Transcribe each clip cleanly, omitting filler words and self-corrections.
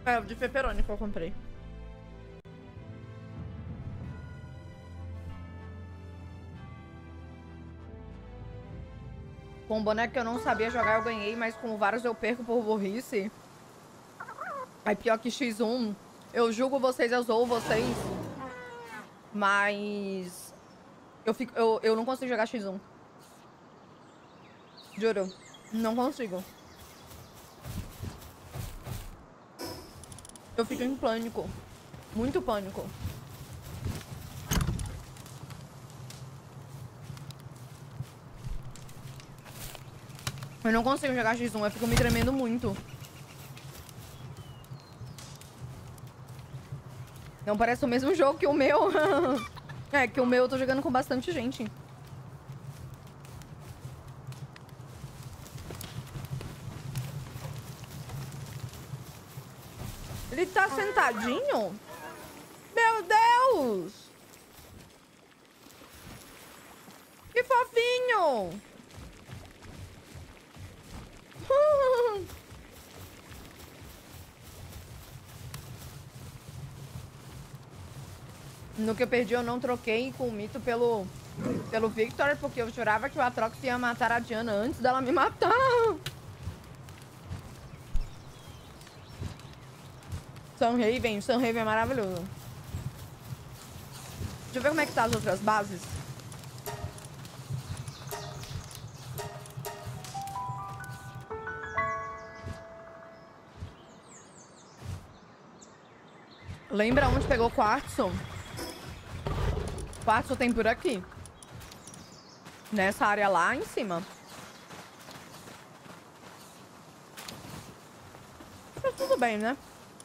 É, o de pepperoni que eu comprei. Com um boneco que eu não sabia jogar, eu ganhei, mas com vários eu perco por burrice. Aí pior que X1, eu julgo vocês, eu zoo vocês. Mas eu não consigo jogar X1. Juro. Não consigo. Eu fico em pânico. Muito pânico. Eu não consigo jogar X1, eu fico me tremendo muito. Não parece o mesmo jogo que o meu. É, que o meu eu tô jogando com bastante gente. Ele tá sentadinho? Meu Deus! Que fofinho! No que eu perdi, eu não troquei com o Mito pelo Victor, porque eu jurava que o Atrox ia matar a Diana antes dela me matar. Sunhaven é maravilhoso. Deixa eu ver como é que tá as outras bases. Lembra onde pegou quartzo? Quartzo tem por aqui. Nessa área lá em cima. Mas tudo bem, né?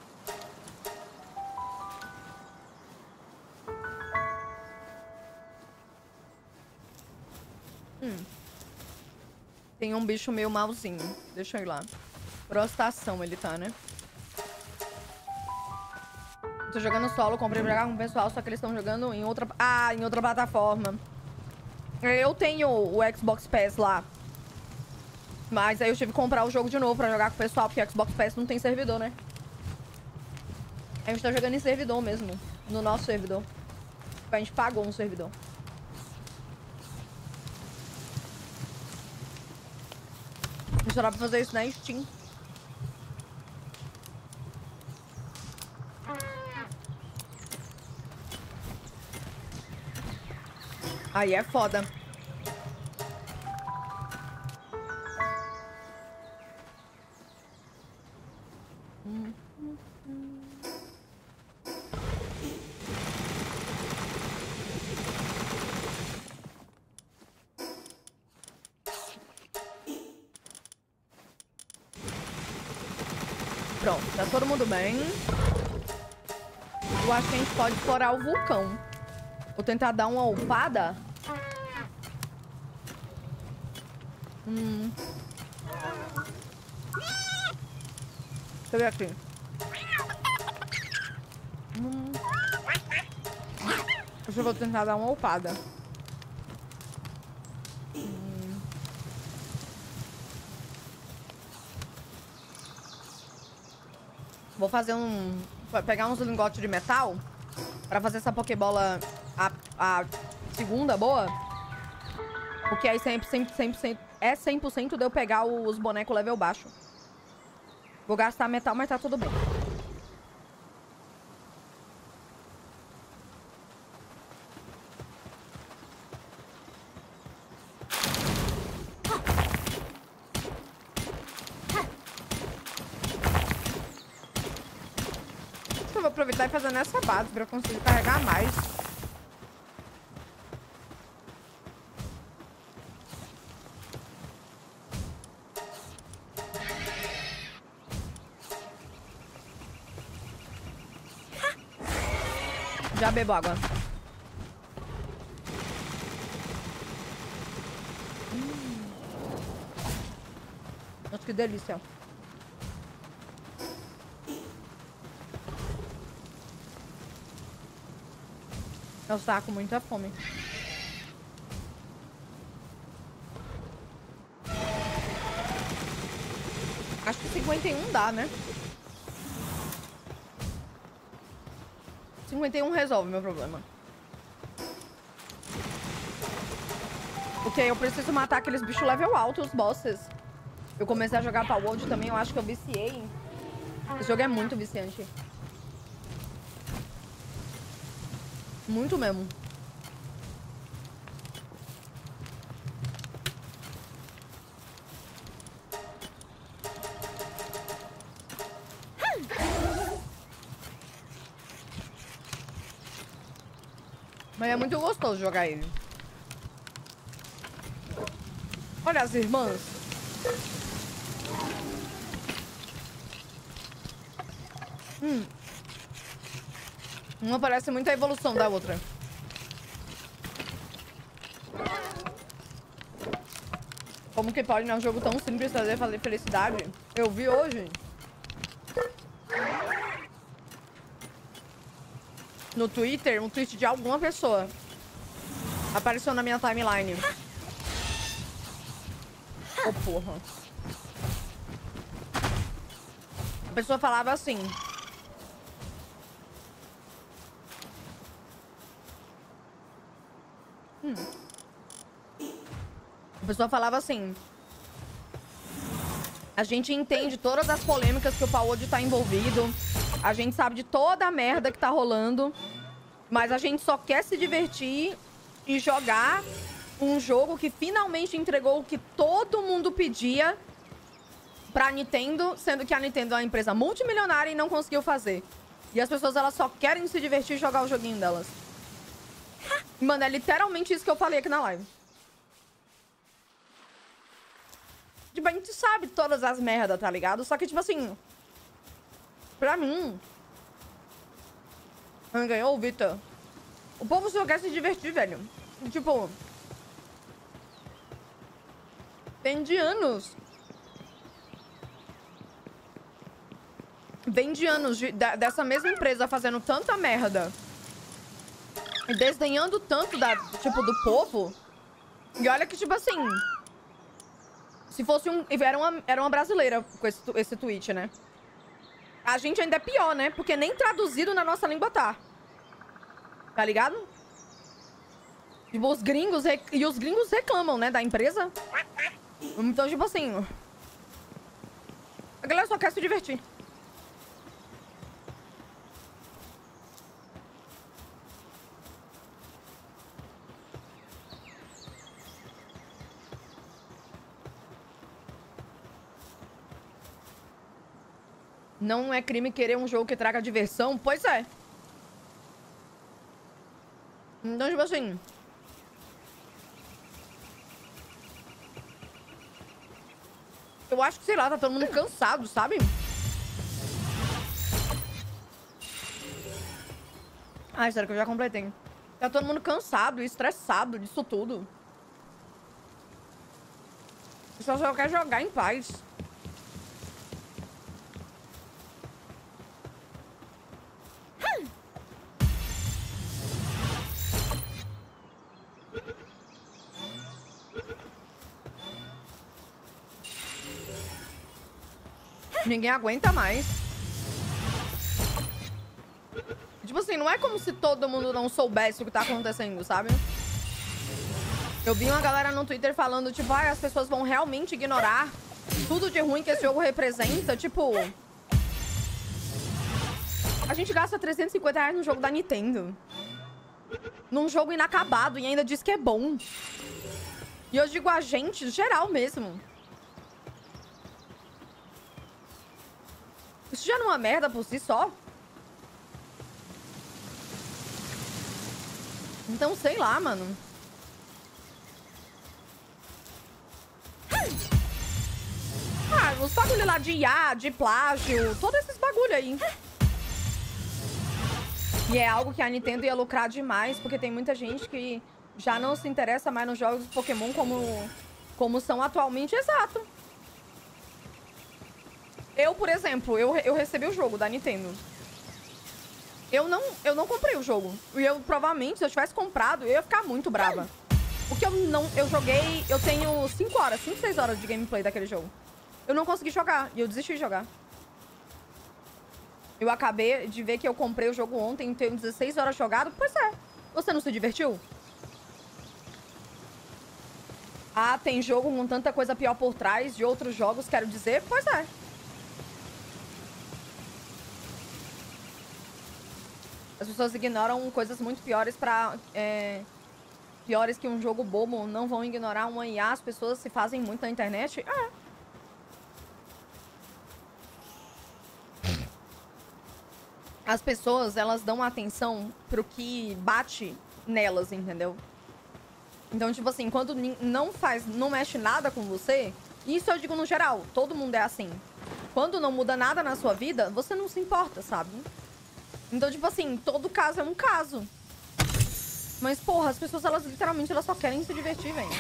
Tem um bicho meio malzinho. Deixa eu ir lá. Prostação ele tá, né? Tô jogando solo, comprei pra jogar com o pessoal, só que eles estão jogando em outra... Ah, em outra plataforma. Eu tenho o Xbox Pass lá. Mas aí eu tive que comprar o jogo de novo pra jogar com o pessoal, porque o Xbox Pass não tem servidor, né? A gente tá jogando em servidor mesmo. No nosso servidor. A gente pagou um servidor. A gente dá pra fazer isso na Steam. Aí é foda. Pronto, tá todo mundo bem. Eu acho que a gente pode explorar o vulcão. Vou tentar dar uma upada. Deixa eu ver aqui. Eu vou tentar dar uma upada. Vou fazer pegar uns lingotes de metal pra fazer essa pokebola a segunda boa. Porque aí 100% é 100% de eu pegar os bonecos level baixo. Vou gastar metal, mas tá tudo bem. Eu vou aproveitar e fazer nessa base pra eu conseguir carregar mais. Já bebo água. Nossa, que delícia. Eu estava com muita fome. Acho que 51 dá, né? 51 resolve meu problema. Porque eu preciso matar aqueles bichos level alto, os bosses. Eu comecei a jogar Palworld também, eu acho que eu viciei. Esse jogo é muito viciante. Muito mesmo. Mas é muito gostoso jogar ele. Olha as irmãs. Uma parece muito a evolução da outra. Como que pode, né? Um jogo tão simples fazer felicidade? Eu vi hoje. No Twitter, um tweet de alguma pessoa. Apareceu na minha timeline. Oh, porra. A pessoa falava assim. A pessoa falava assim. A gente entende todas as polêmicas que o Palworld tá envolvido. A gente sabe de toda a merda que tá rolando. Mas a gente só quer se divertir e jogar um jogo que finalmente entregou o que todo mundo pedia pra Nintendo, sendo que a Nintendo é uma empresa multimilionária e não conseguiu fazer. E as pessoas, elas só querem se divertir e jogar o joguinho delas. Mano, é literalmente isso que eu falei aqui na live. Tipo, a gente sabe todas as merdas, tá ligado? Só que, tipo assim... Pra mim... Quem ganhou, o Vitor? O povo só quer se divertir, velho. Tipo... Vem de anos. Vem de anos dessa mesma empresa fazendo tanta merda. E desdenhando tanto tipo, do povo. E olha que, tipo assim... Se fosse um... Era uma brasileira com esse tweet, né? A gente ainda é pior, né? Porque nem traduzido na nossa língua tá. Tá ligado? Tipo, os gringos... E os gringos reclamam, né? Da empresa. Então, tipo assim... A galera só quer se divertir. Não é crime querer um jogo que traga diversão? Pois é. Então, tipo assim... Eu acho que, sei lá, tá todo mundo cansado, sabe? Ai, sério que eu já completei. Tá todo mundo cansado e estressado disso tudo. O pessoal só quer jogar em paz. Ninguém aguenta mais. Tipo assim, não é como se todo mundo não soubesse o que tá acontecendo, sabe? Eu vi uma galera no Twitter falando, tipo, ah, as pessoas vão realmente ignorar tudo de ruim que esse jogo representa. Tipo... A gente gasta R$350 num jogo da Nintendo. Num jogo inacabado e ainda diz que é bom. E eu digo a gente, geral mesmo. Isso já não é uma merda por si só? Então, sei lá, mano. Ah, os bagulho lá de IA, de plágio, todos esses bagulho aí. E é algo que a Nintendo ia lucrar demais, porque tem muita gente que já não se interessa mais nos jogos de Pokémon como são atualmente. Exato. Eu, por exemplo, eu recebi o jogo da Nintendo. Eu não comprei o jogo. E eu, provavelmente, se eu tivesse comprado, eu ia ficar muito brava. Porque eu joguei... Eu tenho 5 horas, 5, 6 horas de gameplay daquele jogo. Eu não consegui jogar. E eu desisti de jogar. Eu acabei de ver que eu comprei o jogo ontem e tenho 16 horas jogado. Pois é. Você não se divertiu? Ah, tem jogo com tanta coisa pior por trás de outros jogos, quero dizer. Pois é. As pessoas ignoram coisas muito piores pra... piores que um jogo bobo. Não vão ignorar uma IA. As pessoas se fazem muito na internet. As pessoas, elas dão atenção pro que bate nelas, entendeu? Então, tipo assim, quando não mexe nada com você... Isso eu digo no geral. Todo mundo é assim. Quando não muda nada na sua vida, você não se importa, sabe? Então, tipo assim, todo caso é um caso. Mas, porra, as pessoas, elas literalmente, elas só querem se divertir, velho.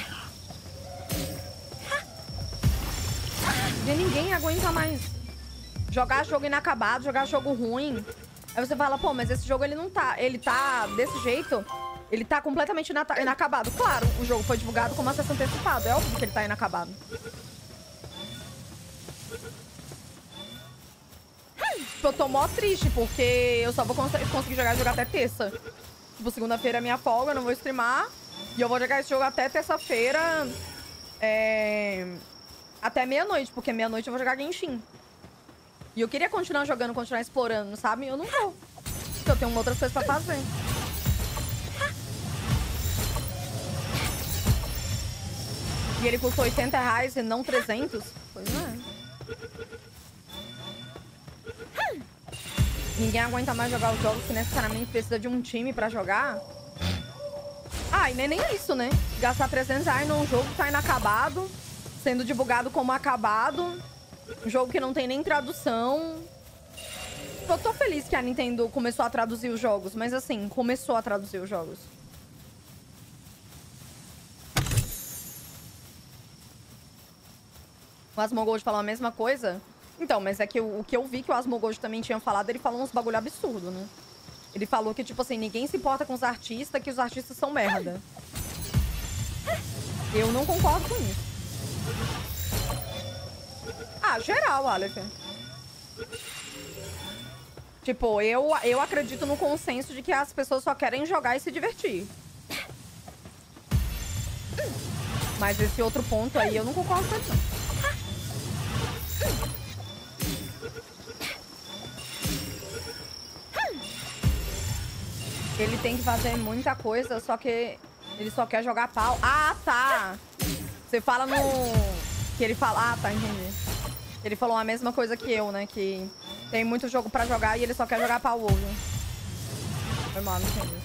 E ninguém aguenta mais jogar jogo inacabado, jogar jogo ruim. Aí você fala, pô, mas esse jogo, ele não tá... Ele tá desse jeito... Ele tá completamente inacabado. Claro, o jogo foi divulgado como acesso antecipado. É óbvio que ele tá inacabado. Eu tô mó triste, porque eu só vou conseguir jogar até terça. Tipo, segunda-feira é minha folga, eu não vou streamar. E eu vou jogar esse jogo até terça-feira. Até meia-noite, porque meia-noite eu vou jogar Genshin. E eu queria continuar jogando, continuar explorando, sabe? Eu não vou. Porque eu tenho outras coisas pra fazer. E ele custou R$80 e não 300? Pois não é. Ninguém aguenta mais jogar os jogos que necessariamente precisa de um time pra jogar. Ah, e nem isso, né? Gastar R$300 num jogo que tá inacabado, sendo divulgado como acabado. Um jogo que não tem nem tradução. Eu tô feliz que a Nintendo começou a traduzir os jogos, mas assim, começou a traduzir os jogos. O Asmongold falou a mesma coisa? Então, mas é que o que eu vi que o Asmongold também tinha falado, ele falou uns bagulho absurdo, né? Ele falou que, tipo assim, ninguém se importa com os artistas, que os artistas são merda. Eu não concordo com isso. Ah, geral, Aleph. Tipo, eu acredito no consenso de que as pessoas só querem jogar e se divertir. Mas esse outro ponto aí, eu não concordo com isso, não. Ele tem que fazer muita coisa, só que ele só quer jogar pau. Ah, tá! Você fala no... Que ele fala... Ah, tá, entendi. Ele falou a mesma coisa que eu, né? Que tem muito jogo pra jogar e ele só quer jogar pau hoje. Foi mal, não entendi.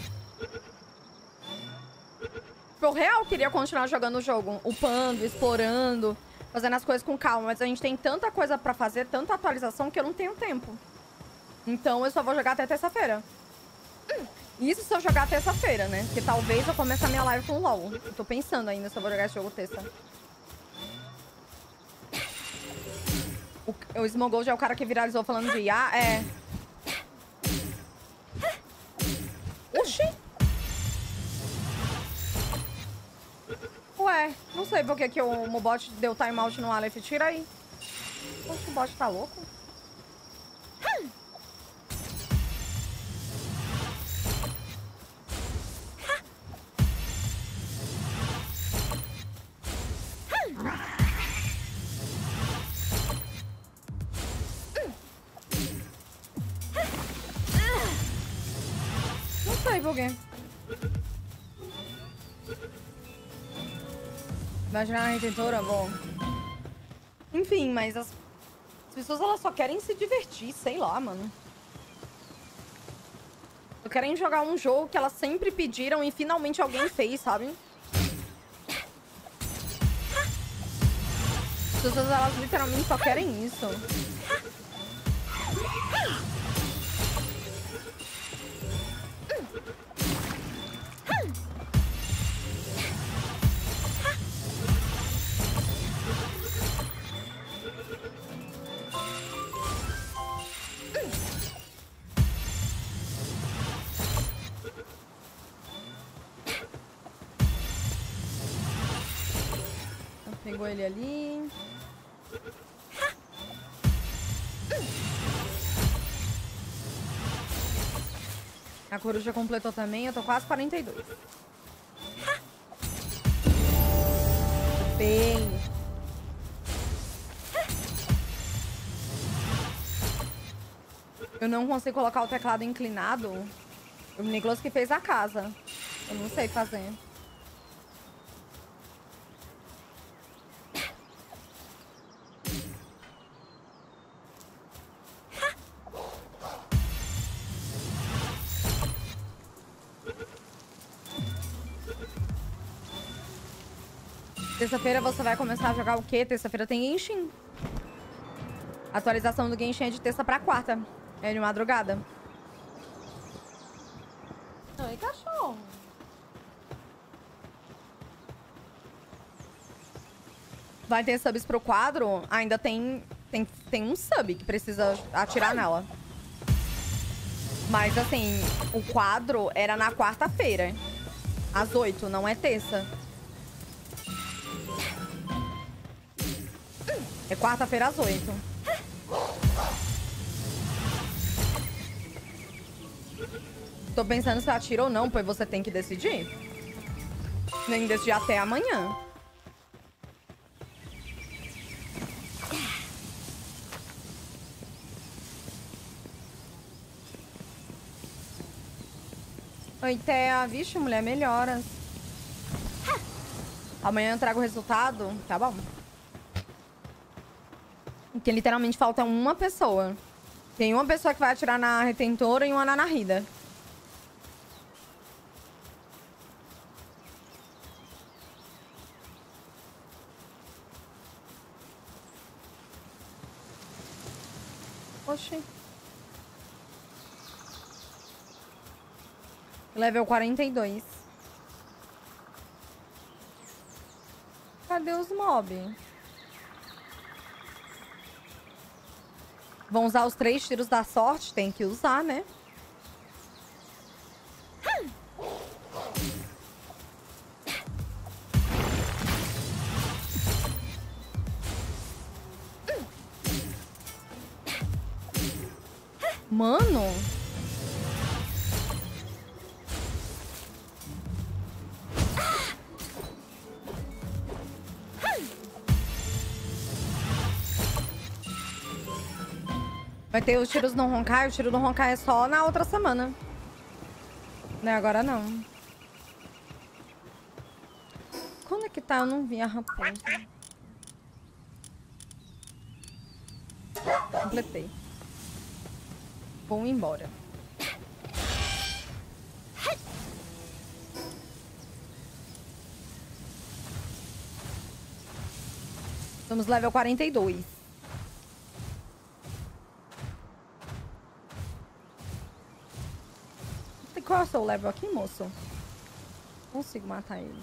Eu real queria continuar jogando o jogo. Upando, explorando, fazendo as coisas com calma. Mas a gente tem tanta coisa pra fazer, tanta atualização, que eu não tenho tempo. Então eu só vou jogar até terça-feira. Isso se eu jogar terça-feira, né? Porque talvez eu comece a minha live com o LoL. Eu tô pensando ainda se eu vou jogar esse jogo terça. O Smogold é o cara que viralizou falando de IA? É. Oxi! Ué, não sei por que o Mobot deu timeout no Aleph. Tira aí. Poxa, o bot tá louco? Não sei por quê. Imaginar a retentora, bom. Enfim, mas as pessoas, elas só querem se divertir, sei lá, mano. Só querem jogar um jogo que elas sempre pediram e finalmente alguém fez, sabe? As pessoas, elas literalmente só querem isso. Pegou ele ali. A coruja completou também, eu tô quase 42. Bem. Eu não consigo colocar o teclado inclinado. O Nicolas que fez a casa. Eu não sei fazer. Terça-feira você vai começar a jogar o quê? Terça-feira tem Genshin. Atualização do Genshin é de terça pra quarta. É de madrugada. Oi, cachorro. Vai ter subs pro quadro? Ainda tem um sub que precisa atirar nela. Mas assim, o quadro era na quarta-feira. Às 8, não é terça. É quarta-feira às 8. Tô pensando se atira ou não, pois você tem que decidir. Tem que decidir até amanhã. Oi, Thea. Vixe, mulher, melhoras. Amanhã eu trago o resultado. Tá bom. Porque literalmente falta uma pessoa. Tem uma pessoa que vai atirar na retentora e uma na narrida. Oxi. Level 42. Cadê os mobs? Vão usar os 3 tiros da sorte? Tem que usar, né? Mano... Vai ter os tiros no Honkai. O tiro no Honkai é só na outra semana. Não é agora, não. Quando é que tá? Eu não vi a raposa. Completei. Vou embora. Estamos level 42. Qual é o seu level aqui, moço? Consigo matar ele.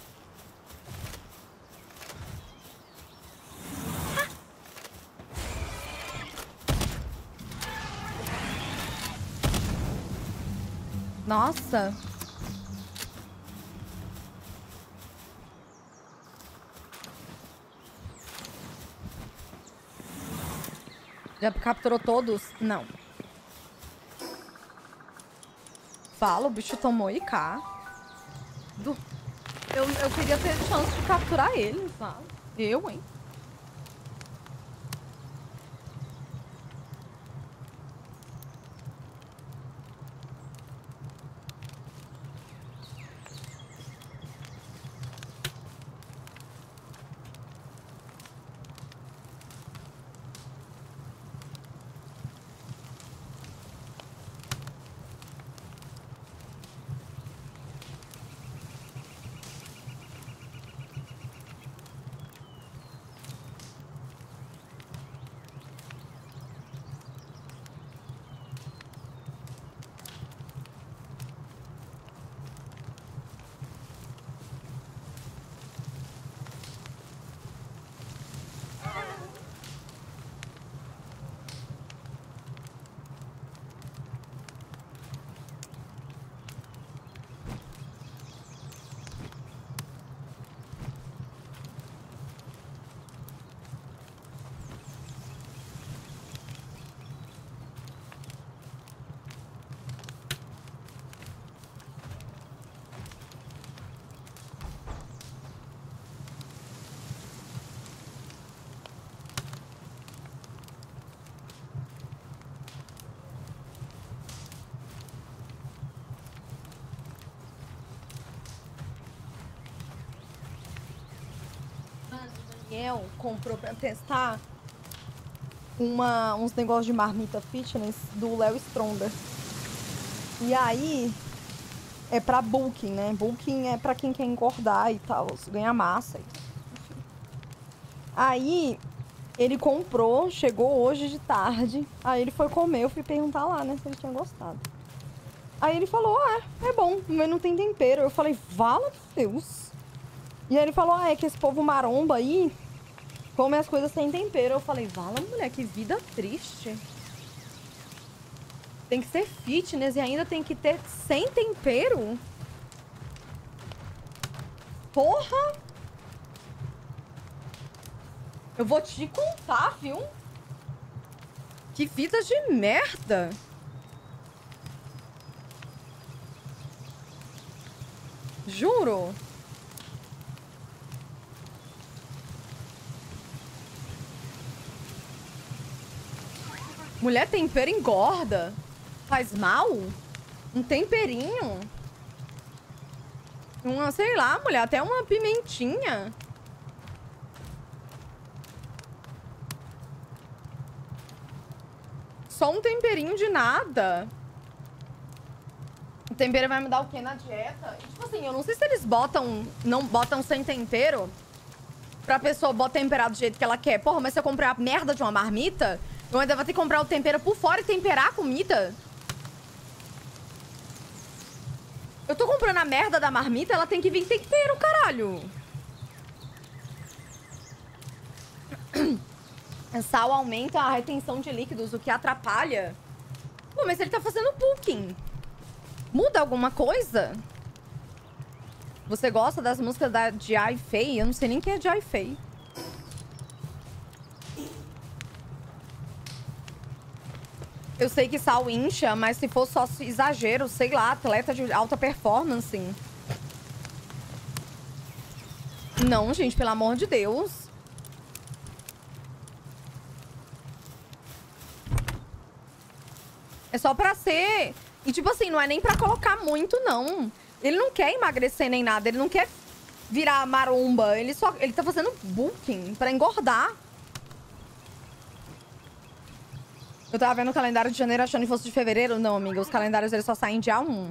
Nossa. Já capturou todos? Não. Fala, o bicho tomou IK. Eu queria ter chance de capturar ele, sabe? Eu, hein? Daniel comprou pra testar uns negócios de marmita fitness do Léo Stronda. E aí, é pra bulking, né? Bulking é pra quem quer engordar e tal, ganhar massa. Enfim. Aí, ele comprou, chegou hoje de tarde. Aí ele foi comer, eu fui perguntar lá, né, se ele tinha gostado. Aí ele falou, é bom, mas não tem tempero. Eu falei, vala Deus. E aí ele falou, é que esse povo maromba aí come as coisas sem tempero. Eu falei, vala, mulher, que vida triste. Tem que ser fitness e ainda tem que ter sem tempero? Porra! Eu vou te contar, viu? Que vida de merda! Juro. Mulher, tempero engorda. Faz mal? Um temperinho? Sei lá, mulher, até uma pimentinha. Só um temperinho de nada. O tempero vai mudar o quê na dieta? E, tipo assim, eu não sei se eles não botam sem tempero pra pessoa botar temperar do jeito que ela quer. Porra, mas se eu comprar a merda de uma marmita, eu ainda vou ter que comprar o tempero por fora e temperar a comida? Eu tô comprando a merda da marmita, ela tem que vir tempero, caralho. Sal aumenta a retenção de líquidos, o que atrapalha. Pô, mas ele tá fazendo bulking. Muda alguma coisa? Você gosta das músicas de Ai Fei? Eu não sei nem quem é de Ai Fei. Eu sei que sal incha, mas se for só exagero, sei lá, atleta de alta performance. Não, gente, pelo amor de Deus. É só pra ser... E, tipo assim, não é nem pra colocar muito, não. Ele não quer emagrecer nem nada. Ele não quer virar maromba. Ele tá fazendo bulking pra engordar. Eu tava vendo o calendário de janeiro achando que fosse de fevereiro. Não, amiga. Os calendários, eles só saem dia 1.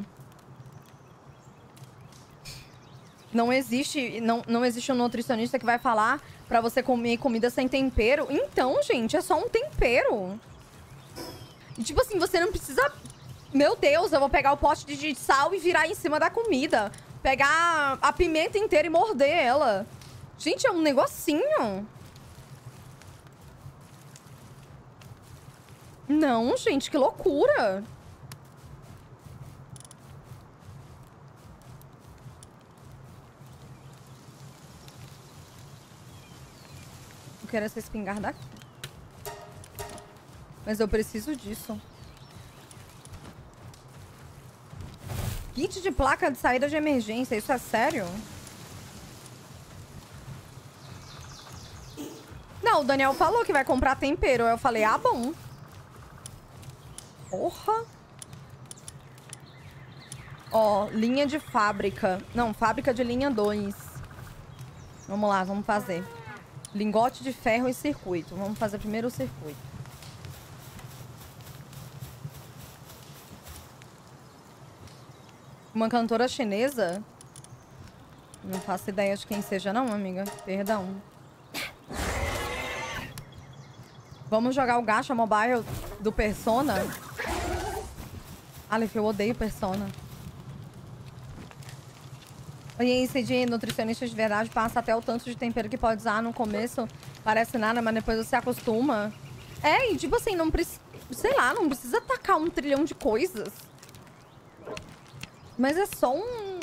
Não existe um nutricionista que vai falar pra você comer comida sem tempero. Então, gente, é só um tempero. E, tipo assim, você não precisa... Meu Deus, eu vou pegar o pote de sal e virar em cima da comida. Pegar a pimenta inteira e morder ela. Gente, é um negocinho. Não, gente, que loucura. Eu quero essa espingarda aqui. Mas eu preciso disso. Kit de placa de saída de emergência, isso é sério? Não, o Daniel falou que vai comprar tempero. Eu falei, ah, bom. Porra. Ó, linha de fábrica. Não, fábrica de linha 2. Vamos lá, vamos fazer. Lingote de ferro e circuito. Vamos fazer primeiro o circuito. Uma cantora chinesa? Não faço ideia de quem seja não, amiga. Perdão. Vamos jogar o gacha mobile do Persona? Aleph, eu odeio Persona. E esse de nutricionista de verdade passa até o tanto de tempero que pode usar no começo. Parece nada, mas depois você acostuma. É, e tipo assim, não precisa... Sei lá, não precisa tacar 1 trilhão de coisas. Mas é só um...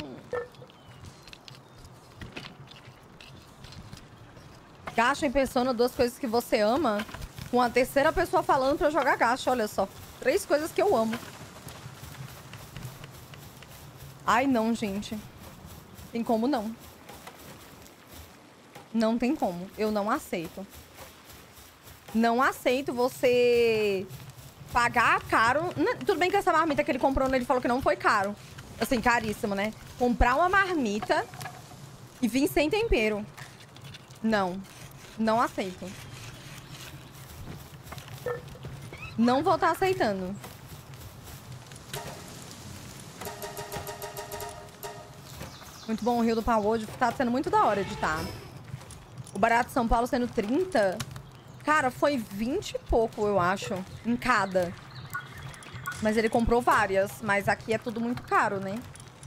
Gacha em Persona, 2 coisas que você ama. Com a terceira pessoa falando pra eu jogar gacha, olha só. 3 coisas que eu amo. Ai, não, gente. Tem como não. Não tem como. Eu não aceito. Não aceito você pagar caro. Tudo bem que essa marmita que ele comprou, ele falou que não foi caro. Assim, caríssimo, né? Comprar uma marmita e vir sem tempero. Não. Não aceito. Não vou estar aceitando. Muito bom o Rio do Pavode. Tá sendo muito da hora de estar. O barato de São Paulo sendo 30. Cara, foi 20 e pouco, eu acho. Em cada. Mas ele comprou várias. Mas aqui é tudo muito caro, né?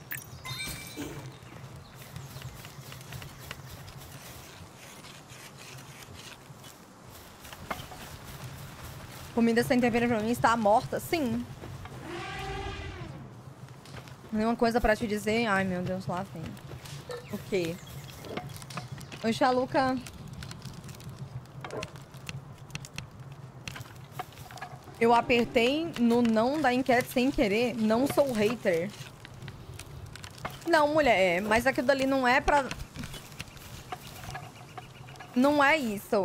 Comida sem tempero pra mim está morta? Sim. Nenhuma coisa pra te dizer? Ai, meu Deus, lá vem. O quê? Oi, Chaluca. Eu apertei no não da enquete sem querer. Não sou hater. Não, mulher. Mas aquilo dali não é pra... Não é isso.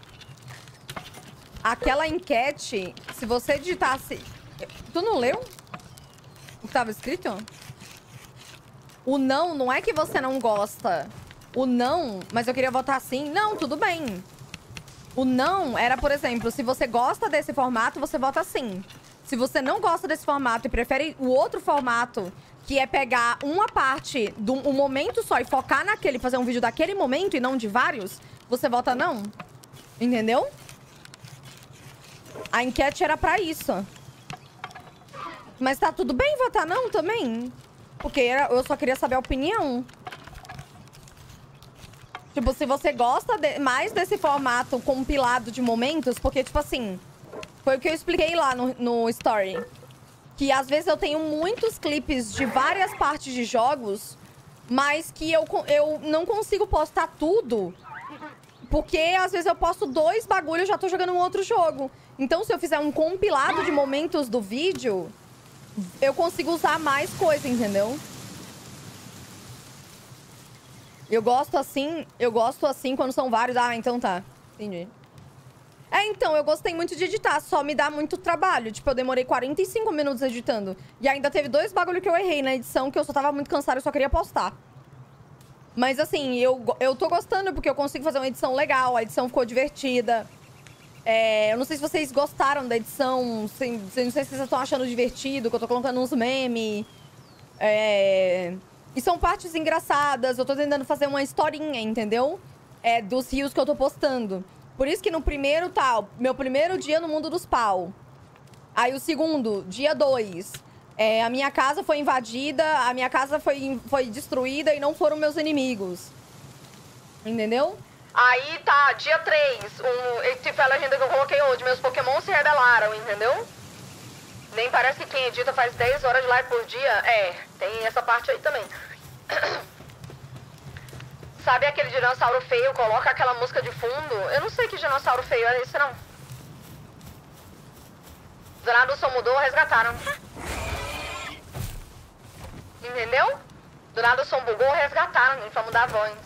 Aquela enquete, se você digitasse... Tu não leu o que tava escrito? O não é que você não gosta. O não, mas eu queria votar sim. Não, tudo bem. O não era, por exemplo, se você gosta desse formato, você vota sim. Se você não gosta desse formato e prefere o outro formato, que é pegar uma parte de um momento só e focar naquele, fazer um vídeo daquele momento e não de vários, você vota não. Entendeu? A enquete era pra isso. Mas tá tudo bem votar não também. Porque eu só queria saber a opinião. Tipo, se você gosta mais desse formato compilado de momentos... Porque, tipo assim... Foi o que eu expliquei lá no story. Que às vezes eu tenho muitos clipes de várias partes de jogos... Mas que eu não consigo postar tudo... Porque às vezes eu posto 2 bagulhos e já tô jogando um outro jogo. Então, se eu fizer um compilado de momentos do vídeo... Eu consigo usar mais coisa, entendeu? Eu gosto assim quando são vários. Ah, então tá. Entendi. Então, eu gostei muito de editar, só me dá muito trabalho. Tipo, eu demorei 45 minutos editando. E ainda teve 2 bagulho que eu errei na edição, que eu só tava muito cansada e só queria postar. Mas assim, eu tô gostando porque eu consigo fazer uma edição legal, a edição ficou divertida. Eu não sei se vocês gostaram da edição, não sei se vocês estão achando divertido, que eu tô colocando uns memes. E são partes engraçadas, eu tô tentando fazer uma historinha, entendeu? Dos rios que eu tô postando. Por isso que no primeiro meu primeiro dia no mundo dos pau. Aí o segundo, dia 2. A minha casa foi invadida, a minha casa foi destruída e não foram meus inimigos. Entendeu? Aí tá, dia 3, esse foi a legenda que eu coloquei hoje, meus Pokémon se rebelaram, entendeu? Nem parece que quem edita faz 10 horas de live por dia. Tem essa parte aí também. Sabe aquele dinossauro feio, coloca aquela música de fundo? Eu não sei que dinossauro feio é esse, não. Do nada o som mudou, resgataram. Entendeu? Do nada o som bugou, resgataram, pra mudar a voz.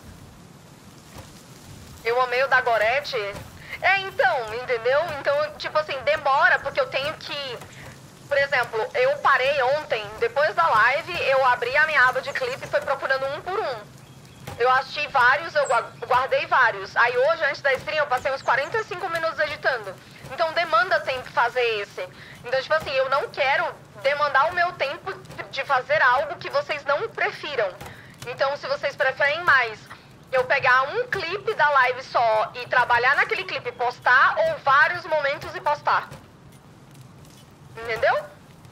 Eu amei o da Gorete. Então, entendeu? Então, tipo assim, demora, porque eu tenho que... Por exemplo, eu parei ontem, depois da live, eu abri a minha aba de clipe e fui procurando um por um. Eu assisti vários, eu guardei vários. Aí hoje, antes da stream, eu passei uns 45 minutos editando. Então, demanda tempo fazer esse. Então, tipo assim, eu não quero demandar o meu tempo de fazer algo que vocês não prefiram. Então, se vocês preferem mais... Eu pegar um clipe da live só e trabalhar naquele clipe e postar, ou vários momentos e postar. Entendeu?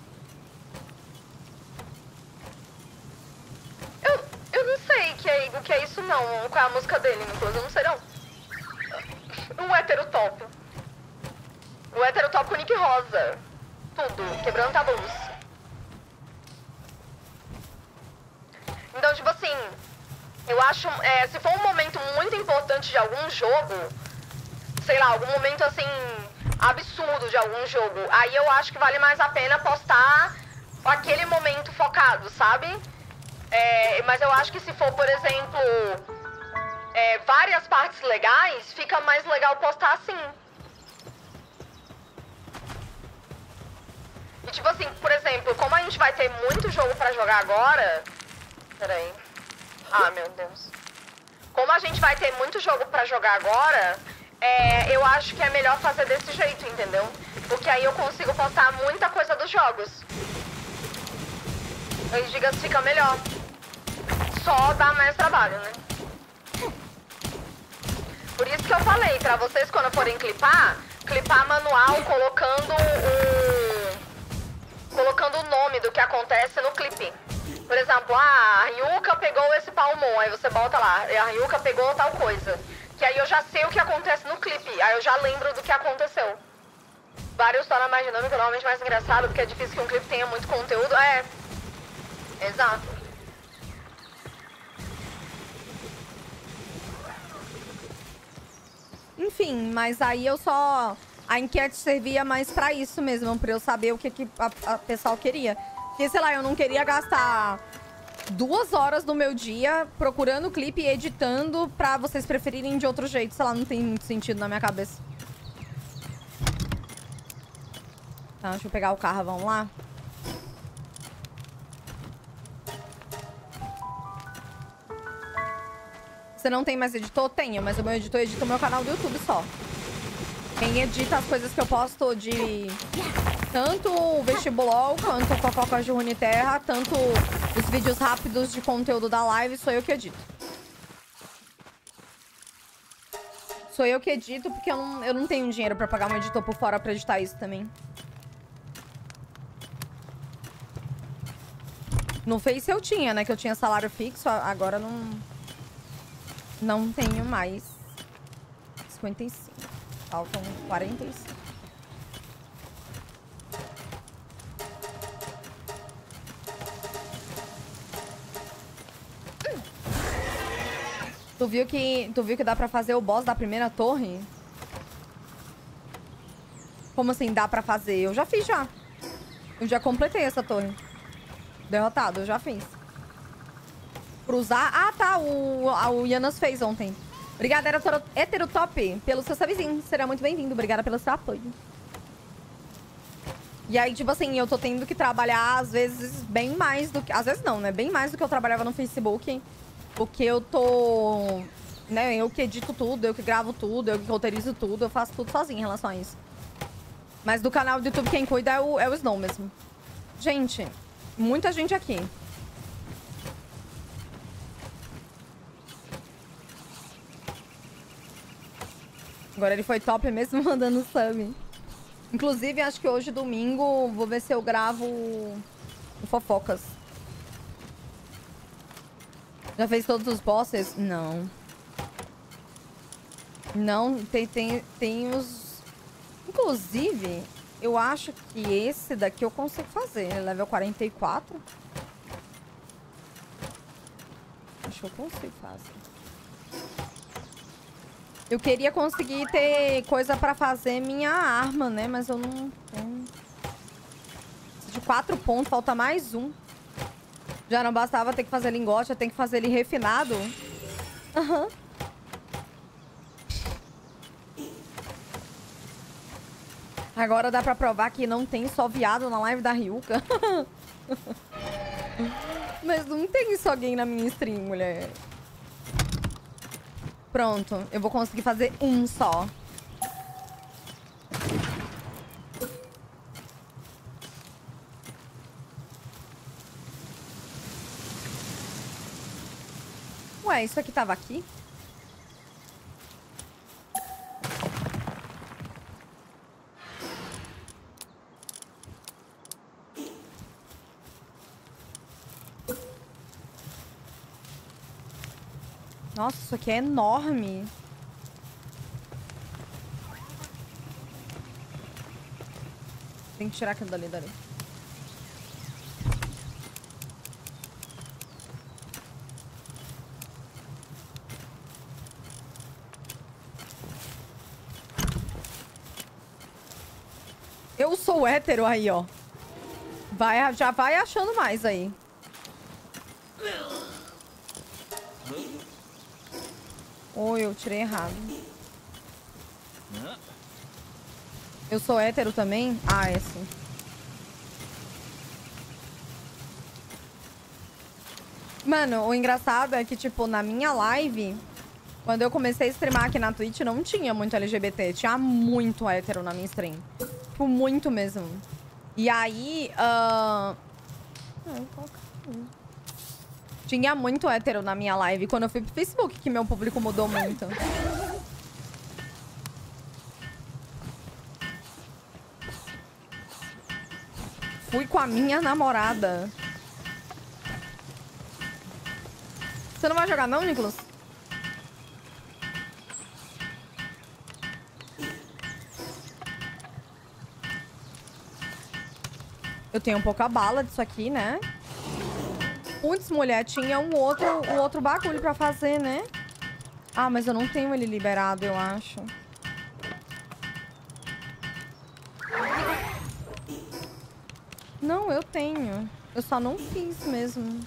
Eu não sei o que é isso não. Qual é a música dele, Nicolas? Eu não sei não. O Heterotop. O Heterotop com Nick Rosa. Tudo. Quebrando tabus. Então, tipo assim... Eu acho, se for um momento muito importante de algum jogo, sei lá, algum momento assim, absurdo de algum jogo, aí eu acho que vale mais a pena postar aquele momento focado, sabe? Mas eu acho que se for, por exemplo, várias partes legais, fica mais legal postar assim. E tipo assim, por exemplo, como a gente vai ter muito jogo pra jogar agora... Peraí. Ah, meu Deus. Como a gente vai ter muito jogo pra jogar agora, acho que é melhor fazer desse jeito, entendeu? Porque aí eu consigo postar muita coisa dos jogos. Aí gigas fica melhor. Só dá mais trabalho, né? Por isso que eu falei pra vocês, quando forem clipar manual colocando o nome do que acontece no clipe. Por exemplo, a Ryuka pegou esse palmon, aí você bota lá, a Ryuka pegou tal coisa. Que aí eu já sei o que acontece no clipe, aí eu já lembro do que aconteceu. Vários torna mais dinâmico, normalmente mais engraçado, porque é difícil que um clipe tenha muito conteúdo. É, exato. Enfim, mas aí eu só... A enquete servia mais pra isso mesmo, pra eu saber o que a pessoal queria. Porque, sei lá, eu não queria gastar 2 horas do meu dia procurando o clipe e editando pra vocês preferirem de outro jeito. Sei lá, não tem muito sentido na minha cabeça. Tá, deixa eu pegar o carro, vamos lá. Você não tem mais editor? Tenho, mas o meu editor edita o meu canal do YouTube só. Quem edita as coisas que eu posto de... Tanto o vestibulol, quanto fofocas de Runeterra, tanto os vídeos rápidos de conteúdo da live, sou eu que edito. Sou eu que edito porque eu não tenho dinheiro pra pagar um editor por fora pra editar isso também. No Face eu tinha, né? Que eu tinha salário fixo, agora não tenho mais. 55. Faltam 45. Tu viu que dá pra fazer o boss da primeira torre? Como assim dá pra fazer? Eu já fiz já. Eu já completei essa torre. Derrotado, eu já fiz. Cruzar... Ah, tá. O Yanas fez ontem. Obrigada, Heterotop, pelo seu subzinho. Será muito bem-vindo. Obrigada pelo seu apoio. E aí, tipo assim, eu tô tendo que trabalhar, às vezes, bem mais do que... Às vezes não, né? Bem mais do que eu trabalhava no Facebook. Porque eu tô... Né? Eu que edito tudo, eu que gravo tudo, eu que roteirizo tudo. Eu faço tudo sozinha em relação a isso. Mas do canal do YouTube, quem cuida é o Snow mesmo. Gente, muita gente aqui. Agora ele foi top mesmo mandando sub. Inclusive, acho que hoje, domingo, vou ver se eu gravo o Fofocas. Já fez todos os bosses? Não. Não, tem os... Inclusive, eu acho que esse daqui eu consigo fazer. Level 44. Acho que eu consigo fazer. Eu queria conseguir ter coisa pra fazer minha arma, né? Mas eu não tenho. De 4 pontos, falta mais um. Já não bastava ter que fazer lingote, eu tenho que fazer ele refinado. Aham. Uhum. Agora dá pra provar que não tem só viado na live da Ryuka. Mas não tem só gay na minha stream, mulher. Pronto, eu vou conseguir fazer um só. Ué, isso aqui tava aqui? Nossa, isso aqui é enorme. Tem que tirar aquilo dali. Eu sou hétero aí, ó. Já vai achando mais aí. Oi, eu tirei errado. Eu sou hétero também? Ah, é sim. Mano, o engraçado é que, tipo, na minha live, Quando eu comecei a streamar aqui na Twitch, não tinha muito LGBT. Tinha muito hétero na minha stream. Tipo, muito mesmo. E aí... Tinha muito hétero na minha live. Quando eu fui pro Facebook, que meu público mudou muito. Fui com a minha namorada. Você não vai jogar não, Nicolas? Eu tenho pouca bala disso aqui, né? Putz, mulher, tinha um outro bagulho pra fazer, né? Ah, mas eu não tenho ele liberado, eu acho. Não, eu tenho. Eu só não fiz mesmo.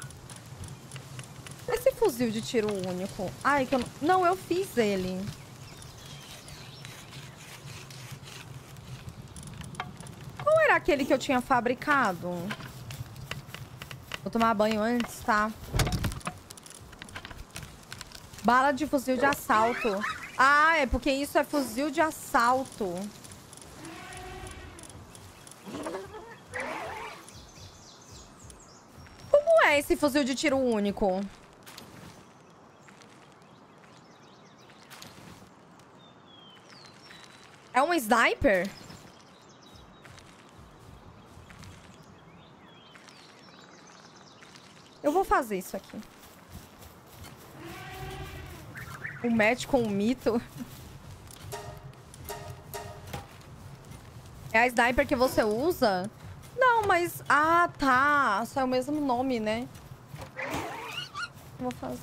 Esse fuzil de tiro único. Ai, que eu não... Não, eu fiz ele. Qual era aquele que eu tinha fabricado? Vou tomar banho antes, tá? Bala de fuzil de assalto. Ah, é porque isso é fuzil de assalto. Como é esse fuzil de tiro único? É um sniper? Eu vou fazer isso aqui. O match com o mito. É a sniper que você usa? Não, mas... Ah, tá. Só é o mesmo nome, né? Vou fazer.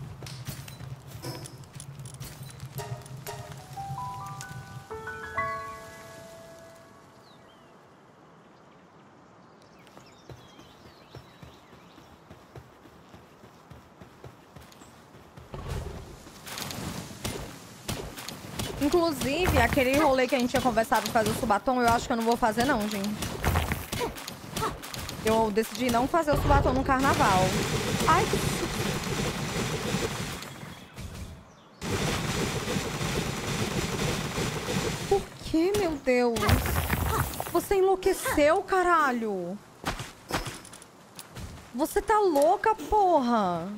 Inclusive, aquele rolê que a gente tinha conversado de fazer o subatom, eu acho que eu não vou fazer não, gente. Eu decidi não fazer o subatom no carnaval. Ai, que... Por que, meu Deus? Você enlouqueceu, caralho? Você tá louca, porra?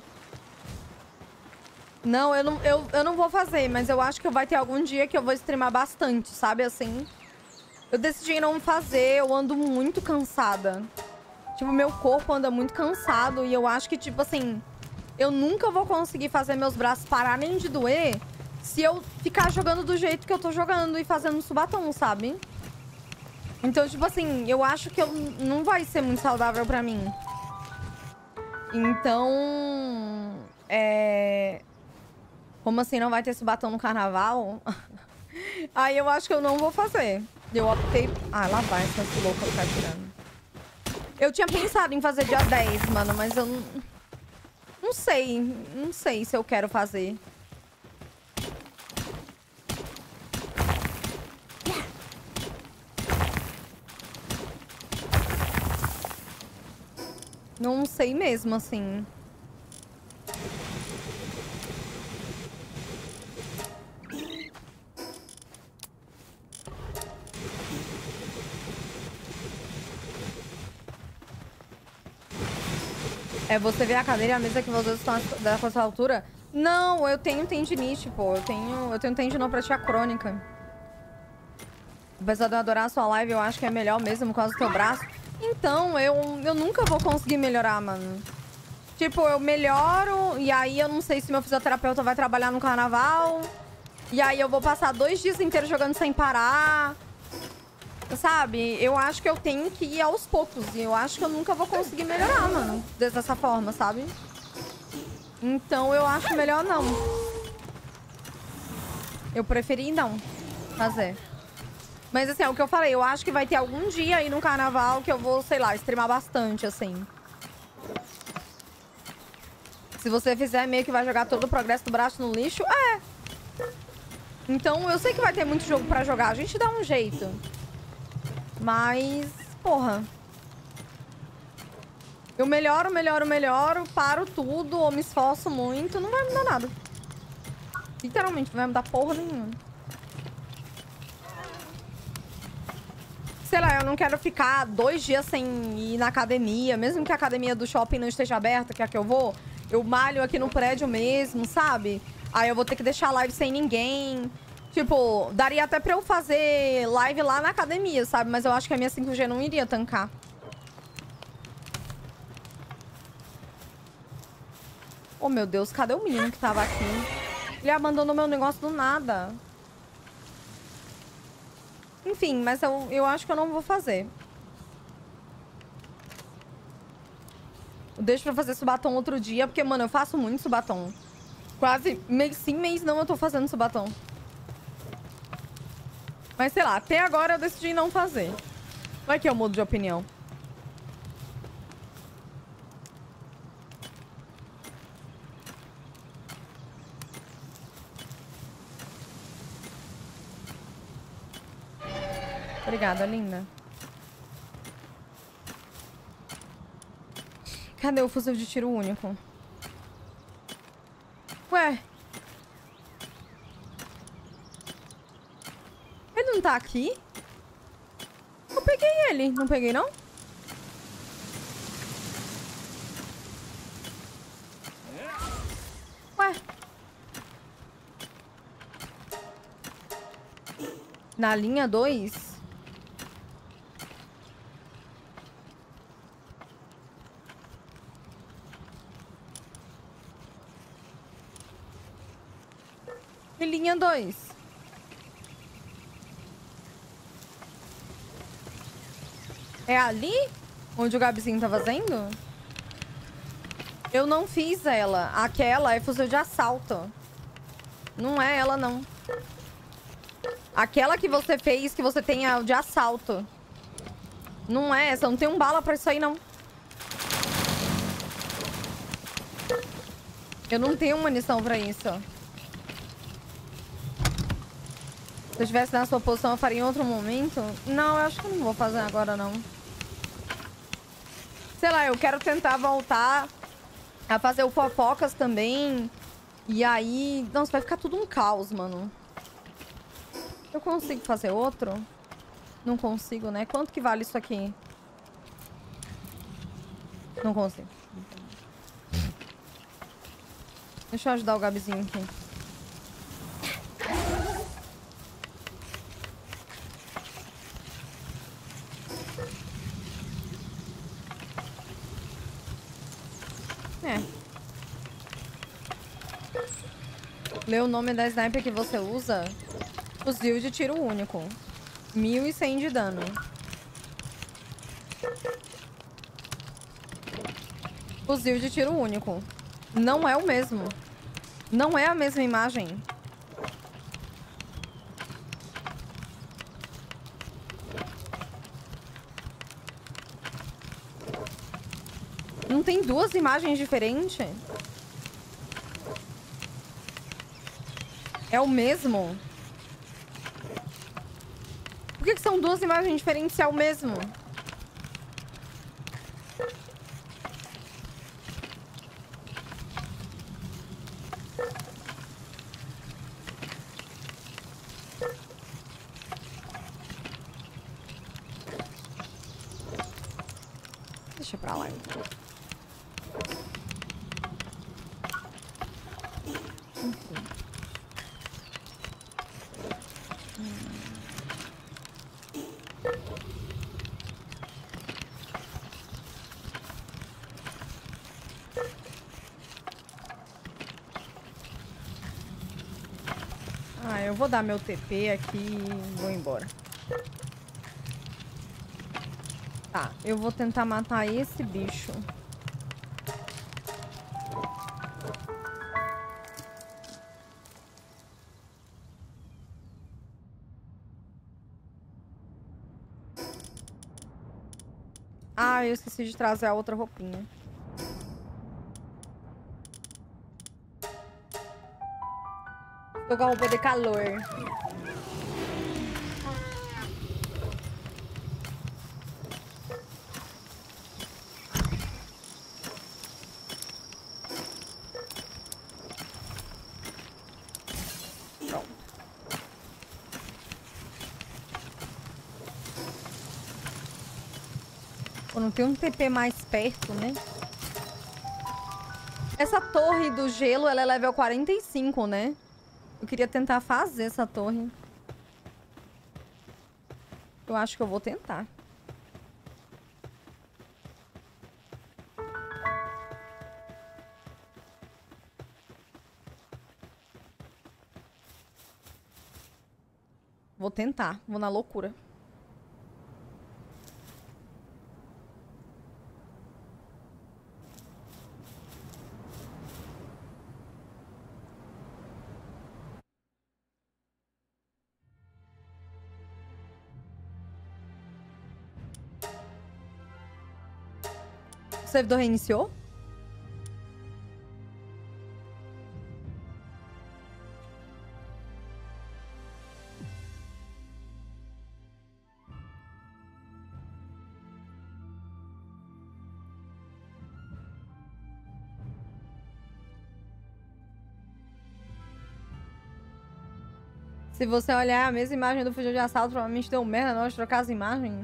Não, eu não vou fazer, mas eu acho que vai ter algum dia que eu vou streamar bastante, sabe, assim? Eu decidi não fazer, eu ando muito cansada. Tipo, meu corpo anda muito cansado e eu acho que, tipo assim, eu nunca vou conseguir fazer meus braços pararem de doer se eu ficar jogando do jeito que eu tô jogando e fazendo subatom, sabe? Então, tipo assim, eu acho que não vai ser muito saudável pra mim. Então, como assim não vai ter subatom no carnaval? Aí eu acho que eu não vou fazer. Eu optei... Ah, lá vai essa louca ficar tirando. Eu tinha pensado em fazer dia 10, mano, mas eu não sei. Não sei se eu quero fazer. Não sei mesmo, assim. É, você vê a cadeira e a mesa que vocês estão da sua altura? Não, eu tenho tendinite, pô. Eu tenho tendinopatia crônica. Apesar de eu adorar a sua live, eu acho que é melhor mesmo por causa do teu braço. Então, eu nunca vou conseguir melhorar, mano. Tipo, eu melhoro e aí eu não sei se meu fisioterapeuta vai trabalhar no carnaval. E aí eu vou passar 2 dias inteiros jogando sem parar. Sabe? Eu acho que eu tenho que ir aos poucos. E eu acho que eu nunca vou conseguir melhorar, mano. Dessa forma, sabe? Então eu acho melhor não. Eu preferi não fazer. Mas assim, é o que eu falei. Eu acho que vai ter algum dia aí no carnaval que eu vou, sei lá, streamar bastante, assim. Se você fizer, meio que vai jogar todo o progresso do braço no lixo. É. Então eu sei que vai ter muito jogo pra jogar. A gente dá um jeito. Mas, porra. Eu melhoro, paro tudo ou me esforço muito. Não vai mudar nada. Literalmente, não vai mudar porra nenhuma. Sei lá, eu não quero ficar 2 dias sem ir na academia. Mesmo que a academia do shopping não esteja aberta, que é a que eu vou. Eu malho aqui no prédio mesmo, sabe? Aí eu vou ter que deixar a live sem ninguém. Tipo, daria até pra eu fazer live lá na academia, sabe? Mas eu acho que a minha 5G não iria tancar. Oh, meu Deus, cadê o menino que tava aqui? Ele abandonou meu negócio do nada. Enfim, mas eu acho que eu não vou fazer. Eu deixo pra fazer subatom outro dia, porque, mano, eu faço muito subatom. Quase mês sim, mês não eu tô fazendo subatom. Mas, sei lá, até agora eu decidi não fazer. Vai que eu mudo de opinião. Obrigada, linda. Cadê o fuzil de tiro único? Ué? Ele não tá aqui? Eu peguei ele. Não peguei, não? Ué? Na linha 2? E linha 2? É ali? Onde o Gabizinho tá fazendo? Eu não fiz ela. Aquela é fuzil de assalto. Não é ela, não. Aquela que você fez, que você tem a de assalto. Não é essa. Não tem bala pra isso aí, não. Eu não tenho munição pra isso. Se eu estivesse na sua posição, eu faria em outro momento? Não, eu acho que eu não vou fazer agora, não. Sei lá, eu quero tentar voltar a fazer o fofocas também. E aí... Nossa, vai ficar tudo um caos, mano. Eu consigo fazer outro? Não consigo, né? Quanto que vale isso aqui? Não consigo. Deixa eu ajudar o Gabizinho aqui. Lê o nome da sniper que você usa. Fuzil de tiro único. 1100 de dano. Fuzil de tiro único. Não é o mesmo. Não é a mesma imagem. Não tem duas imagens diferentes? É o mesmo? Por que são duas imagens diferentes se é o mesmo? Deixa pra lá, então. Eu vou dar meu TP aqui e vou embora. Tá, eu vou tentar matar esse bicho. Ah, eu esqueci de trazer a outra roupinha. Tô com a roupa de calor. Pô, não tem um TP mais perto, né? Essa torre do gelo, ela é level 45, né? Eu queria tentar fazer essa torre. Eu acho que eu vou tentar. Vou tentar. Vou na loucura. O servidor reiniciou? Se você olhar a mesma imagem do fuzil de assalto, provavelmente deu merda na hora de trocar as imagens.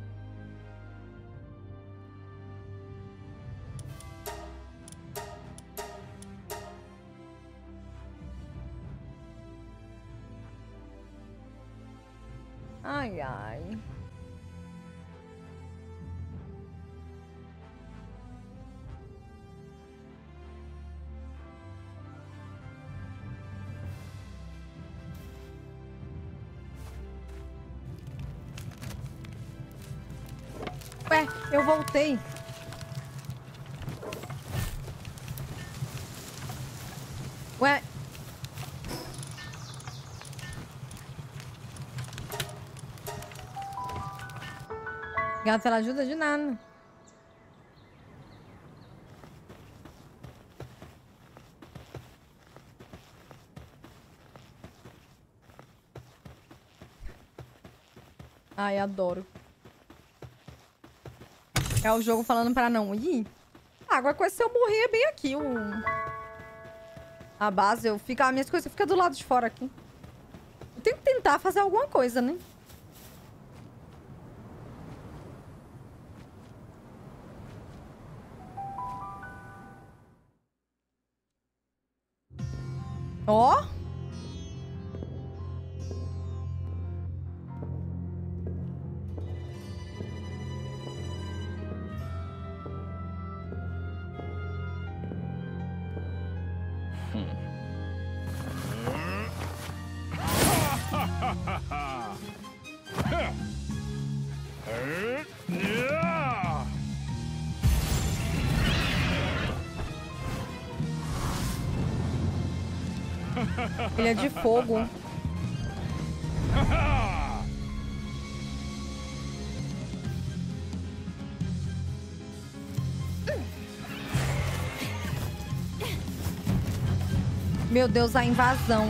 Ai, ai. Ué, eu voltei. Ué. Obrigada pela ajuda, de nada. Ai, adoro. É o jogo falando pra não ir. Ah, agora com esse se eu morrer é bem aqui. A base, as minhas coisas ficam do lado de fora aqui. Eu tenho que tentar fazer alguma coisa, né? Ó. Ele é de fogo. Meu Deus, a invasão.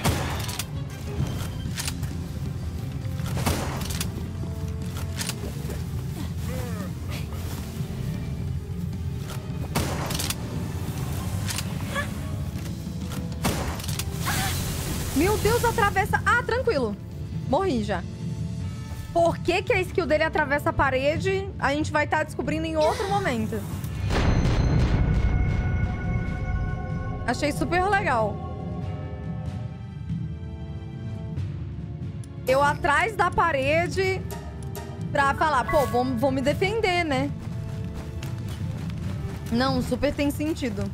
Meu Deus, atravessa... Ah, tranquilo. Morri já. Por que que a skill dele atravessa a parede? A gente vai estar descobrindo em outro momento. Achei super legal. Eu atrás da parede pra falar, pô, vou me defender, né? Não, super tem sentido.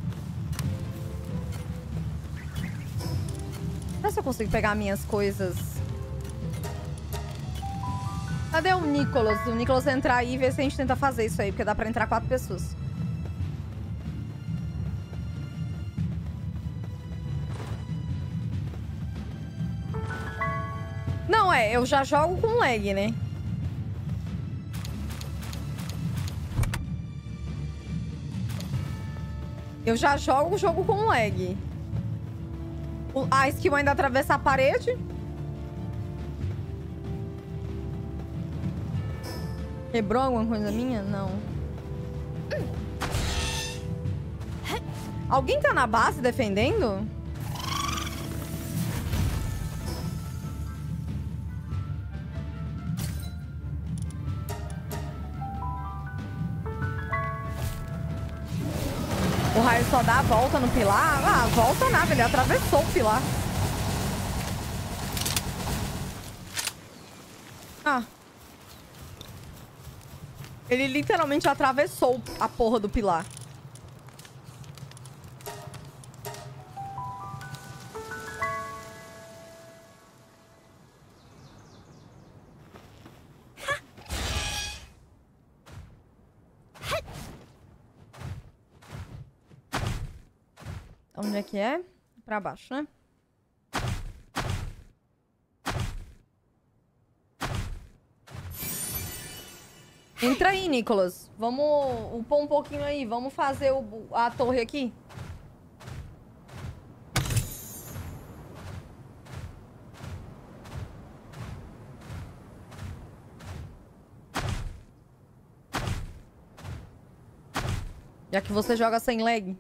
Será que eu consigo pegar minhas coisas? Cadê o Nicholas? O Nicholas entrar aí e ver se a gente tenta fazer isso aí, porque dá pra entrar 4 pessoas. Não, eu já jogo com lag, né? Eu já jogo o jogo com lag. A skill ainda atravessa a parede. Quebrou alguma coisa minha? Não. Alguém tá na base defendendo? O raio só dá a volta no pilar? Ah, volta nada, ele atravessou o pilar. Ah. Ele literalmente atravessou a porra do pilar. Onde é que é? Pra baixo, né? Entra aí, Nicholas. Vamos upar um pouquinho aí. Vamos fazer a torre aqui. Já que você joga sem lag.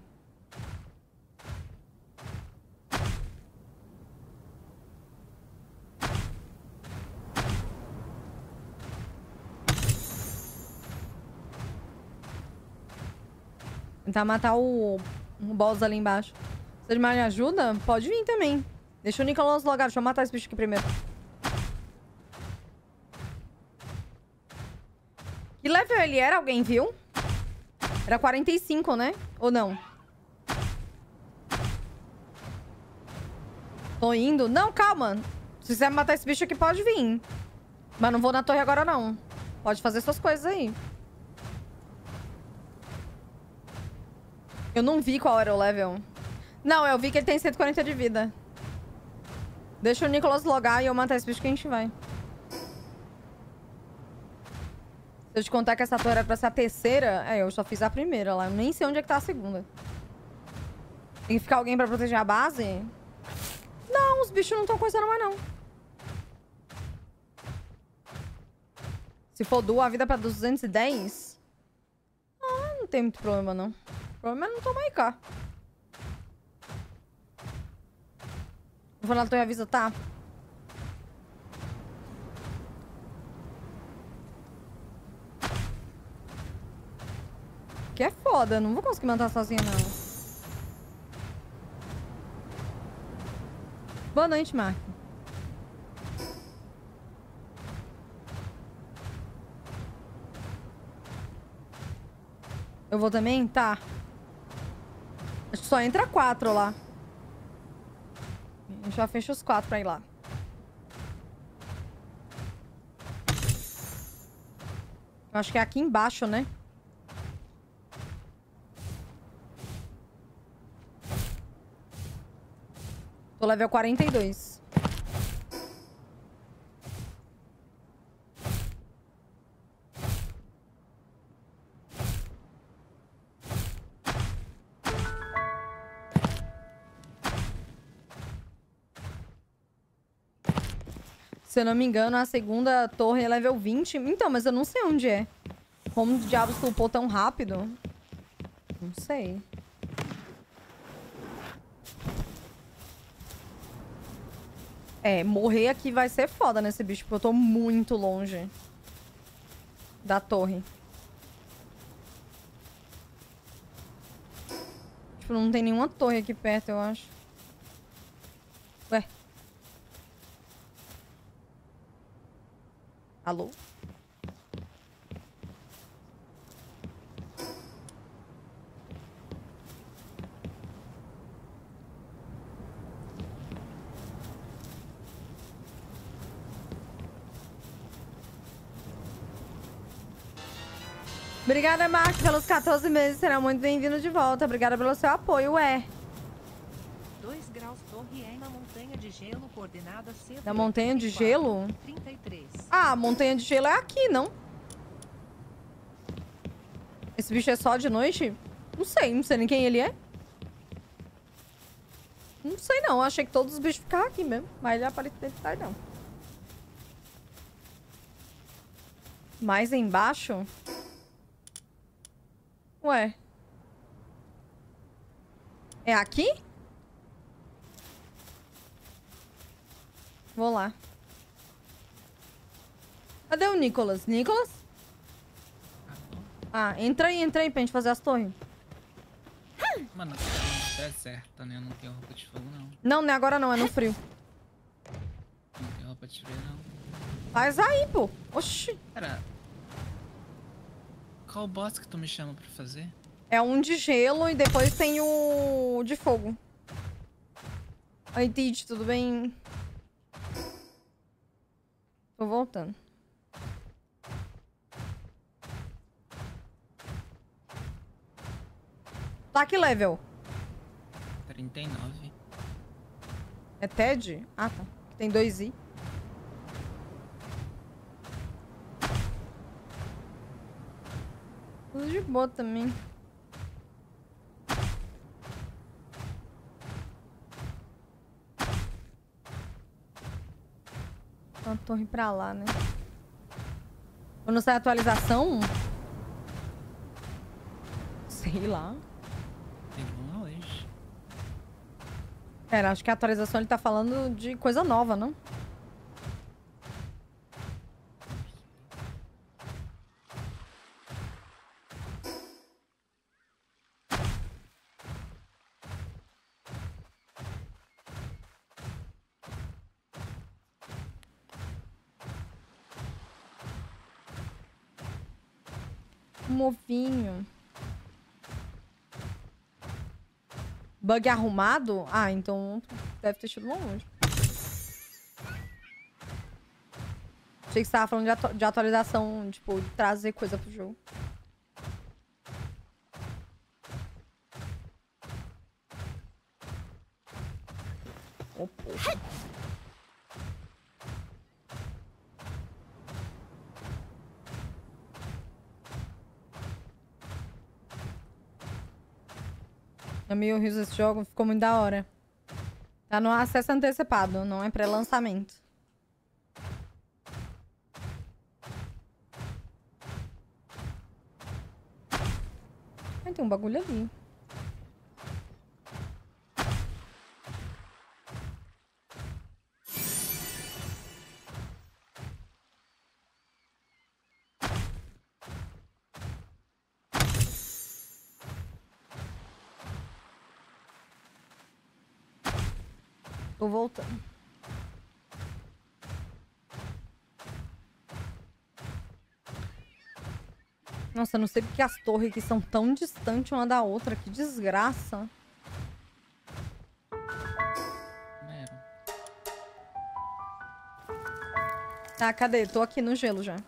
Tentar matar o boss ali embaixo. Você de mais ajuda? Pode vir também. Deixa o Nicholas logar. Deixa eu matar esse bicho aqui primeiro. Que level ele era? Alguém viu? Era 45, né? Ou não? Tô indo. Não, calma. Se quiser matar esse bicho aqui, pode vir. Mas não vou na torre agora, não. Pode fazer suas coisas aí. Eu não vi qual era o level. Não, eu vi que ele tem 140 de vida. Deixa o Nicholas logar e eu matar esse bicho que a gente vai. Se eu te contar que essa torre era pra ser a terceira... É, eu só fiz a primeira lá. Eu nem sei onde é que tá a segunda. Tem que ficar alguém pra proteger a base? Não, os bichos não estão coisando mais, não. Se for duas, a vida pra 210... Ah, não tem muito problema, não. O problema é não tomar aí cá. Vou na torre e avisa, tá? Que é foda, não vou conseguir matar sozinha, não. Boa noite, Mark. Eu vou também? Tá. Acho que só entra 4 lá. A gente já fecha os 4 pra ir lá. Eu acho que é aqui embaixo, né? Tô level 42. Se eu não me engano, a segunda torre é level 20. Então, mas eu não sei onde é. Como o diabo upou tão rápido? Não sei. É, morrer aqui vai ser foda nesse bicho, porque eu tô muito longe da torre. Tipo, não tem nenhuma torre aqui perto, eu acho. Ué. Alô? Obrigada, Marcos, pelos 14 meses. Será muito bem-vindo de volta. Obrigada pelo seu apoio, 2 graus torre é na montanha de gelo, coordenada C. Na montanha de gelo? 33. Ah, a montanha de gelo é aqui, não? Esse bicho é só de noite? Não sei nem quem ele é. Não sei não, achei que todos os bichos ficavam aqui mesmo. Mas ele aparentemente tá aí não. Mais embaixo? Ué. É aqui? Vou lá. Cadê o Nicholas? Nicholas? Ah, entra aí pra gente fazer as torres. Mano, você tá no deserto, né? Não tem roupa de fogo, não. Não, não é agora não, é no frio. Não tem roupa de frio, não. Faz aí, pô. Oxi. Cara, qual boss que tu me chama pra fazer? É um de gelo e depois tem o de fogo. Oi, Tite, tudo bem? Tô voltando. Tá que level? 39. É TED? Ah, tá. Tem 2i. Tudo de boa também. Uma torre pra lá, né? Quando sai a atualização? Sei lá. Tem uma hoje. Pera, acho que a atualização ele tá falando de coisa nova, não? Um ovinho. Bug arrumado? Ah, então deve ter tido longe. Achei que você tava falando de atualização, tipo, de trazer coisa pro jogo. Oh, porra. É meio riso esse jogo, ficou muito da hora. Tá no acesso antecipado, não é pré-lançamento. Ai, tem um bagulho ali. Tô voltando. Nossa, eu não sei porque as torres aqui são tão distantes uma da outra. Que desgraça. Mero. Tá, cadê? Tô aqui no gelo já.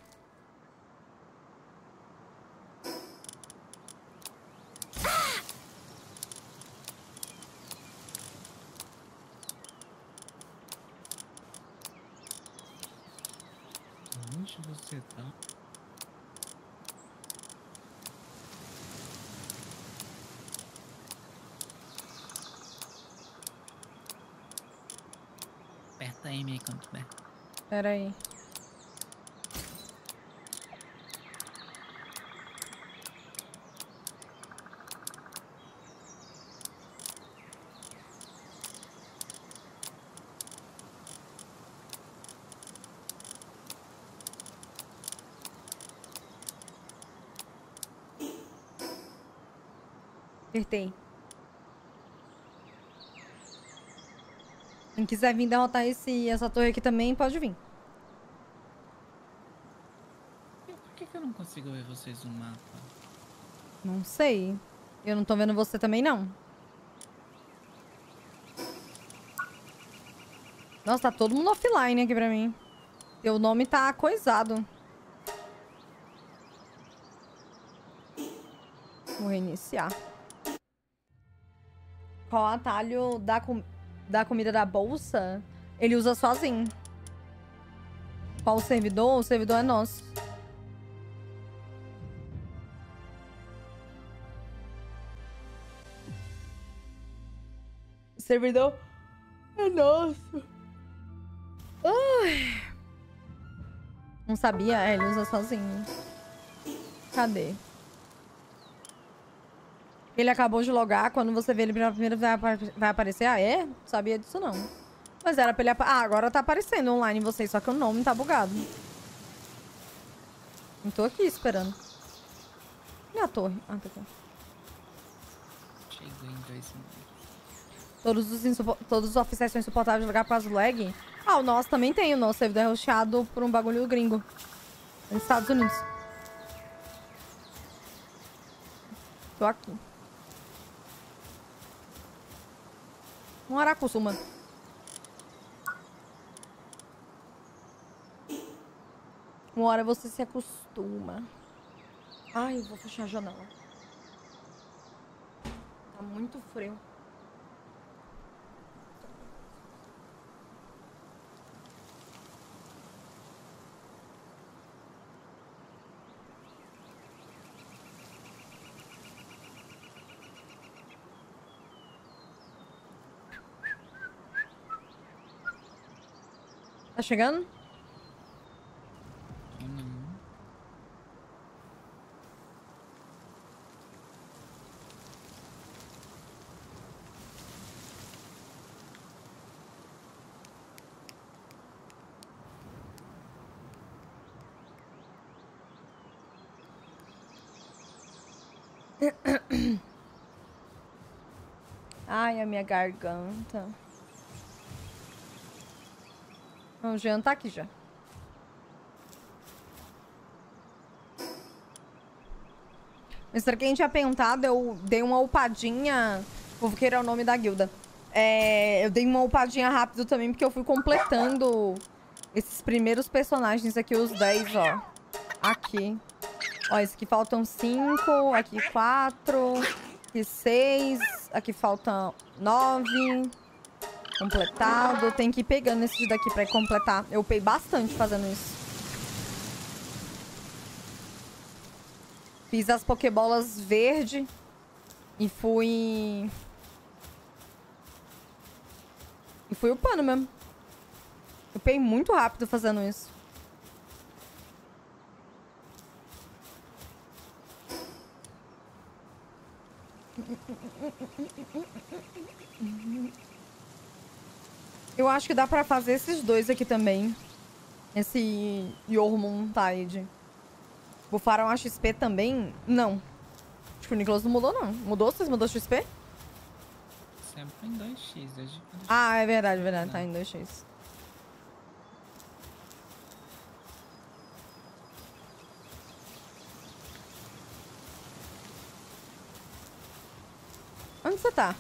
Onde você tá? Aperta M aí quando puder. Pera aí. Apertei. Quem quiser vir derrotar essa torre aqui também, pode vir. Por que eu não consigo ver vocês no mapa? Não sei. Eu não tô vendo você também, não. Nossa, tá todo mundo offline aqui pra mim. Teu nome tá coisado. Vou reiniciar. Qual atalho da comida da bolsa? Ele usa sozinho. Qual o servidor? O servidor é nosso. O servidor é nosso. Ai. Não sabia? É, ele usa sozinho. Cadê? Ele acabou de logar, quando você vê ele pela primeira vez vai aparecer. Ah, é? Não sabia disso, não. Mas era pra ele... Ah, agora tá aparecendo online em vocês, só que o nome tá bugado. Não tô aqui esperando. E a torre? Ah, tá aqui. Chegou em 2 minutos. Todos os oficiais são insuportáveis de jogar por causa do lag? Ah, o nosso também tem. O nosso servidor é rosteado por um bagulho gringo. Nos Estados Unidos. Tô aqui. Um Aracuçuma. Uma hora você se acostuma. Ai, eu vou fechar a janela. Tá muito frio. Tá chegando? Não. Ai, a minha garganta. O Jean tá aqui já. Mr. Quem tinha perguntado, eu dei uma upadinha. Fofoqueiro é o nome da guilda. Eu dei uma upadinha rápido também, porque eu fui completando esses primeiros personagens aqui, os 10, ó. Aqui. Ó, esse aqui faltam 5, aqui 4, aqui 6, aqui faltam 9. Completado. Tem que ir pegando esses daqui pra completar. Eu upei bastante fazendo isso. Fiz as pokebolas verde e fui... E fui upando mesmo. Upei muito rápido fazendo isso. Eu acho que dá pra fazer esses dois aqui também. Esse Yormuntide. Bufaram a XP também? Não. Acho que o Nicolas não mudou, não. Mudou? Vocês mudou XP? Sempre em 2x. Desde quando Ah, é verdade, verdade. Não. Tá em 2x. Onde você tá?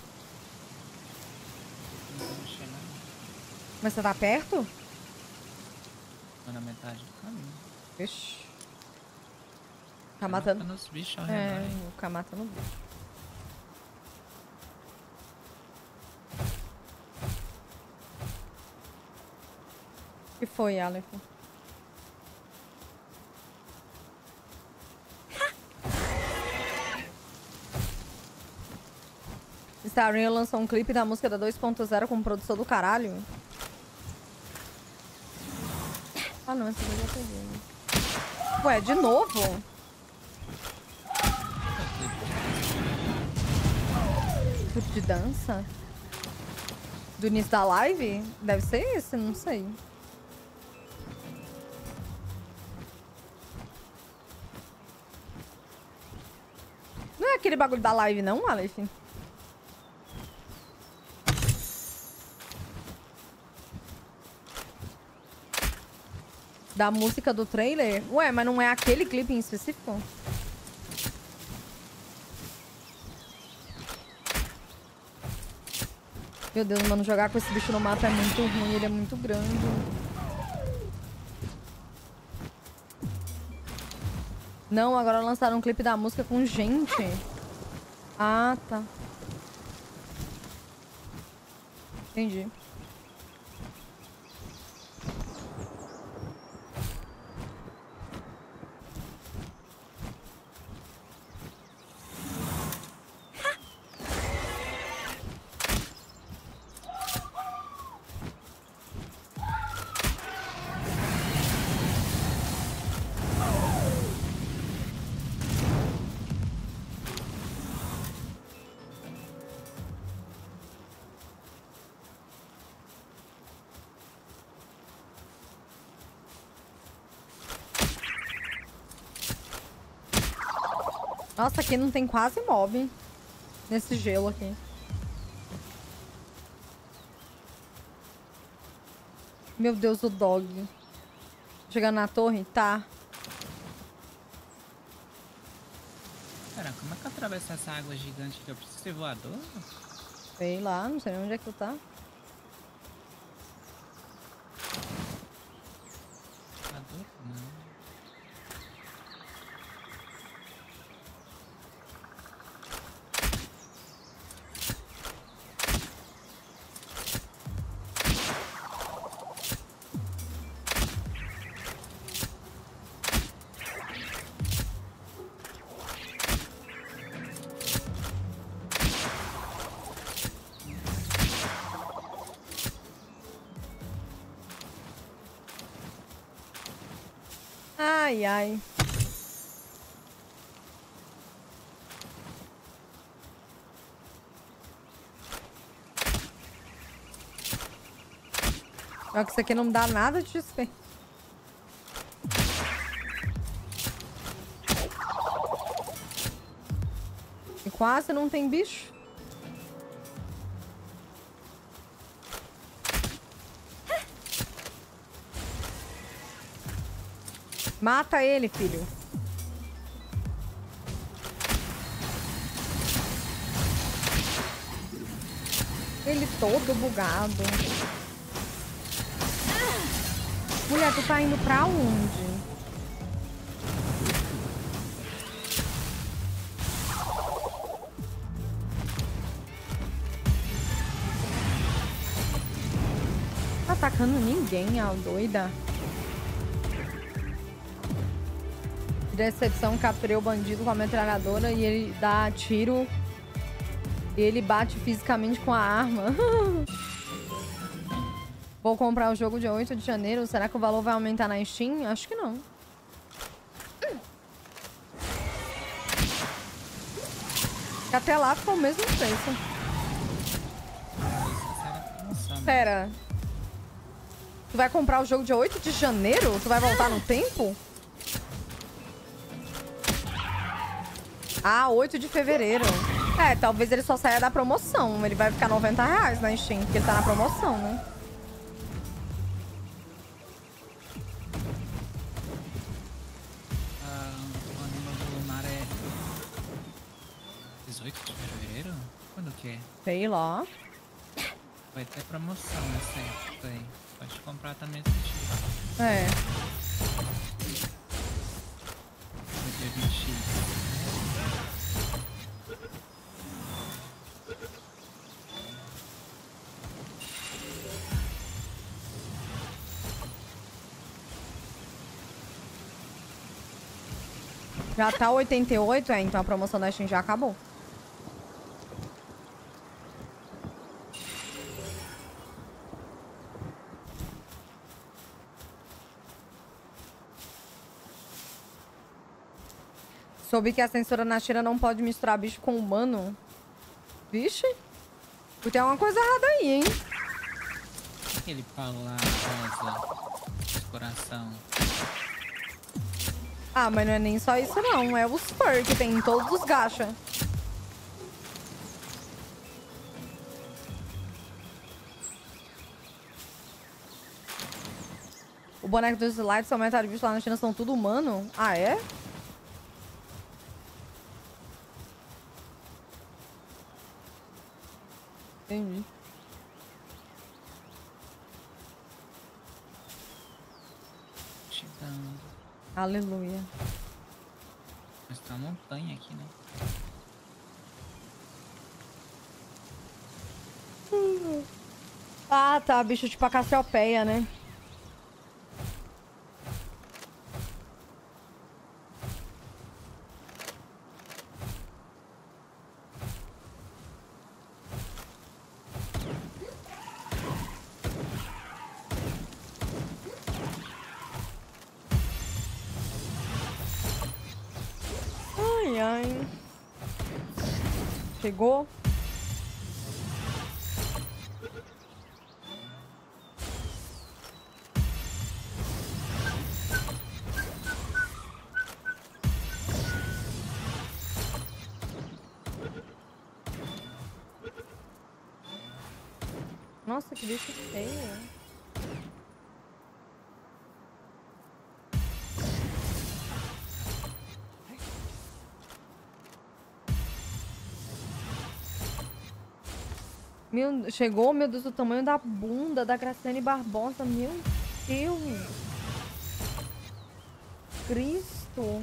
eu chegar, Mas você tá perto? tô na metade do caminho. Ixi. Tá matando. Os bichos ao redor, hein? Vou ficar matando o bicho. O que foi, Aleph? Starry lançou um clipe da música da 2.0 com produção do caralho. Ah, não, essa daí eu já peguei. Ué, de novo? Clipe de dança? Do início da live? Deve ser esse, não sei. Não é aquele bagulho da live, não, Aleph? Da música do trailer? Ué, mas não é aquele clipe em específico? Meu Deus, mano, jogar com esse bicho no mapa é muito ruim, ele é muito grande. Não, agora lançaram um clipe da música com gente. Ah, tá. Entendi. Nossa, aqui não tem quase mob. Nesse gelo aqui. Meu Deus, o dog. Chegando na torre? Tá. Cara, como é que eu atravesso essa água gigante aqui? Eu preciso ser voador? Sei lá, não sei nem onde é que tu tá. Voador? Não. Ai, ai. Só que isso aqui não me dá nada de XP. E quase não tem bicho. Mata ele, filho. Ele todo bugado. Mulher, tu tá indo pra onde? Tá atacando ninguém, a doida. Decepção, capturei o bandido com a metralhadora e ele dá tiro. E ele bate fisicamente com a arma. Vou comprar o jogo dia 8 de janeiro. Será que o valor vai aumentar na Steam? Acho que não. Até lá ficou o mesmo preço. Pera. Tu vai comprar o jogo dia 8 de janeiro? Tu vai voltar no tempo? Ah, 8 de fevereiro. É, talvez ele só saia da promoção. Ele vai ficar R$90 na Steam, porque ele tá na promoção, né? O anime do Lunar é 18 de fevereiro? Quando que é? Sei lá. Vai ter promoção nessa época aí. Pode comprar também se tiver. É. No dia 20. Já tá 88, é, então a promoção da Steam já acabou. Soube que a censura na China não pode misturar bicho com humano. Vixe. Tem alguma coisa errada aí, hein? Aquele pau lá, rosa, coração. Ah, mas não é nem só isso não. É os fur que tem em todos os gacha. O boneco dos slides são metade bicho lá na China, são tudo humano. Ah, é? Entendi. Chegando. Aleluia. Mas tá uma montanha aqui, né? Ah, tá. Bicho tipo a Cassiopeia, né? Ai, ai. Chegou? Nossa, que bicho feio. Chegou, meu Deus, o tamanho da bunda da Graciane Barbosa. Meu Deus. Cristo.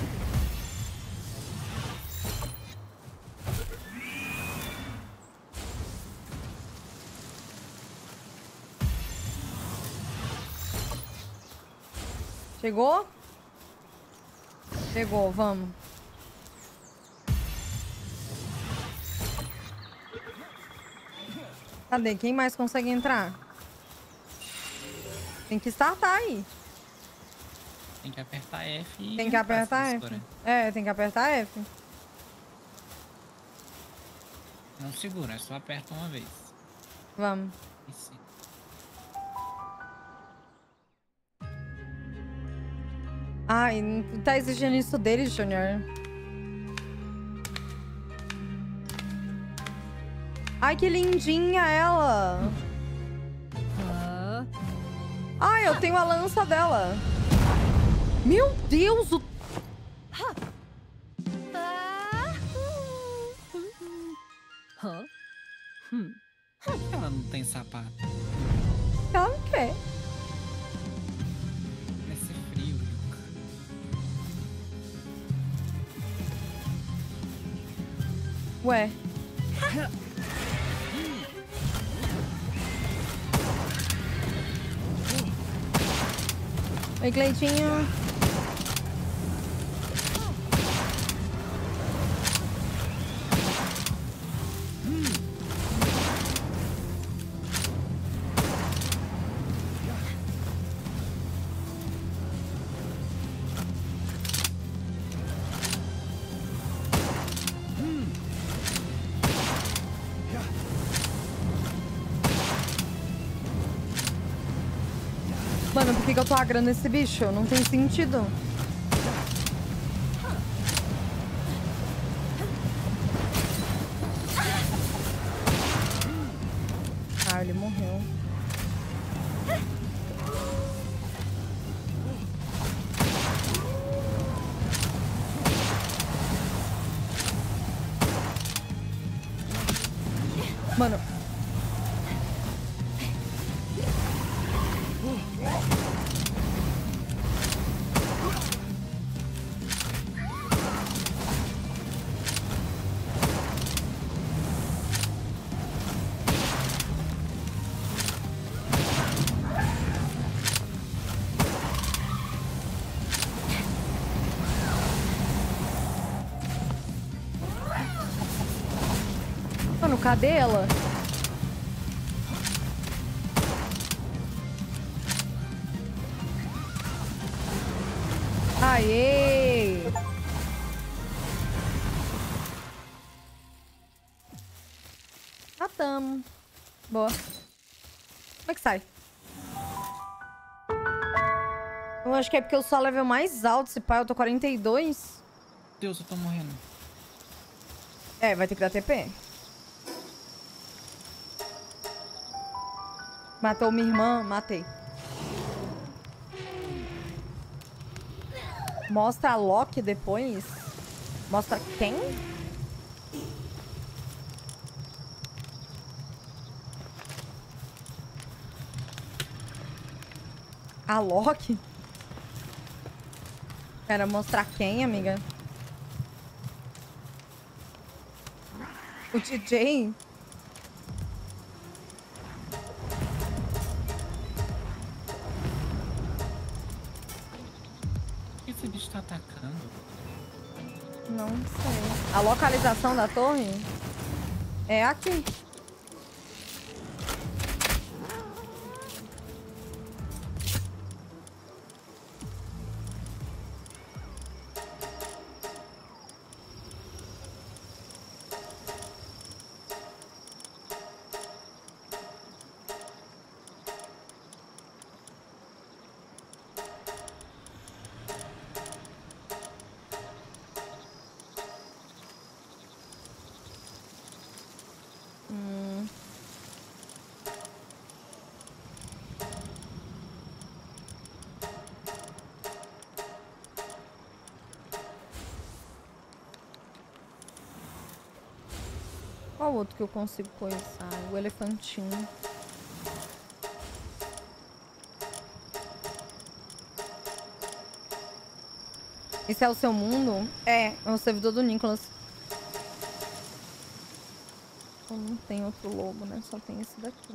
Chegou? Chegou, vamos. Cadê? Quem mais consegue entrar? Tem que startar aí. Tem que apertar F e... Tem que apertar F. É, tem que apertar F. Não segura, só aperta uma vez. Vamos. E sim. Ai, não tá exigindo isso dele, Junior. Ai, que lindinha ela. Ai, eu tenho a lança dela. Meu Deus, o... Por que ela não tem sapato? Ela não quer. Vai ser frio, Yuka. Ué. Oi, Cleitinho. Mano, por que eu tô agrando esse bicho? Não tem sentido. Ah, ele morreu. Mano. Mano, cadê ela? Aê! Matamos. Boa. Como é que sai? Eu acho que é porque eu sou a level mais alto, esse pai. Eu tô 42. Deus, eu tô morrendo. É, vai ter que dar TP. Matou minha irmã? Matei. Mostra a Loki depois? Mostra quem? A Loki? Quero mostrar quem, amiga? O DJ? Por que esse bicho tá atacando? Não sei. A localização da torre é aqui. Qual outro que eu consigo coisar? O elefantinho. Esse é o seu mundo? É o servidor do Nicholas. Não tem outro lobo, né? Só tem esse daqui.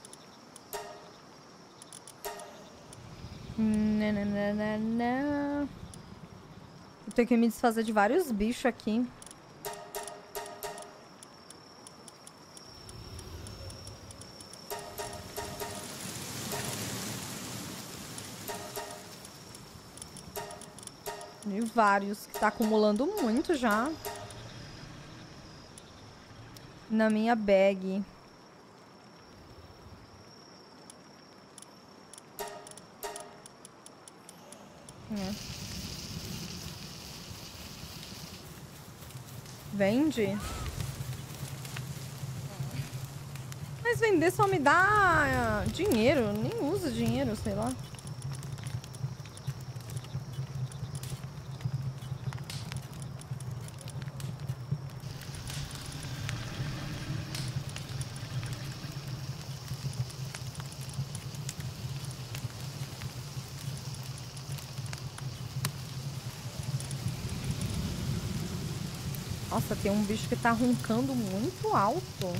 Não. Eu tenho que me desfazer de vários bichos aqui. E vários que tá acumulando muito já. Na minha bag. Vende? Mas vender só me dá dinheiro. Nem usa dinheiro, sei lá. Nossa, tem um bicho que tá roncando muito alto.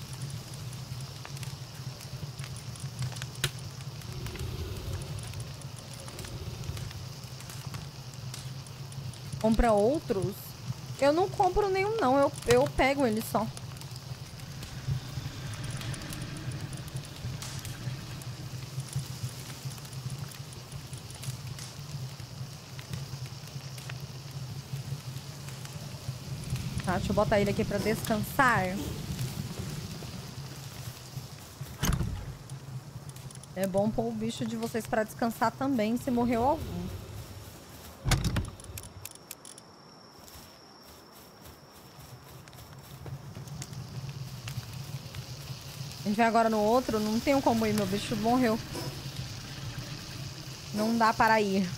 Compra outros? Eu não compro nenhum, não. Eu pego ele só. Tá, deixa eu botar ele aqui pra descansar. É bom pôr o bicho de vocês pra descansar também, se morreu algum. A gente vai agora no outro. Não tenho como ir, meu bicho morreu. Não dá para ir.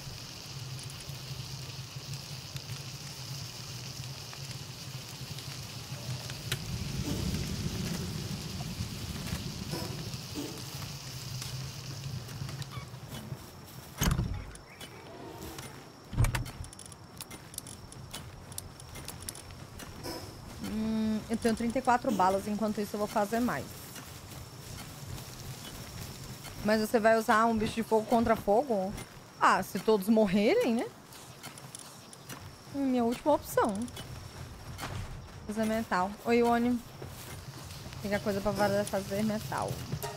Eu tenho 34 balas, enquanto isso eu vou fazer mais. Mas você vai usar um bicho de fogo contra fogo? Ah, se todos morrerem, né? Minha última opção. Fazer metal. Oi, Ione. Tem coisa pra fazer metal.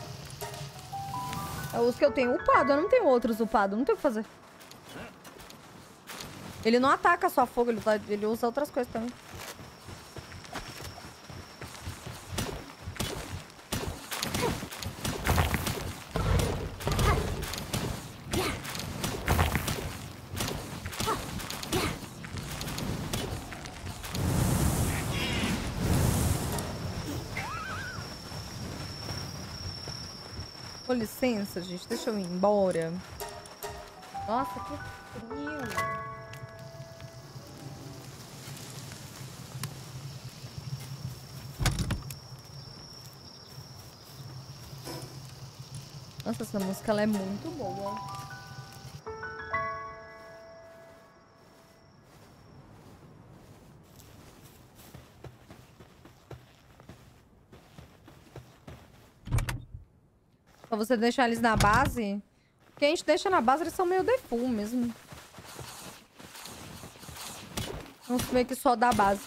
É os que eu tenho upado. Eu não tenho outros upados. Não tem o que fazer. Ele não ataca só fogo. Ele usa outras coisas também. Com licença, gente. Deixa eu ir embora. Nossa, que frio. Nossa, essa música ela é muito boa. Pra você deixar eles na base. Porque a gente deixa na base, eles são meio default mesmo. Vamos ver que só da base.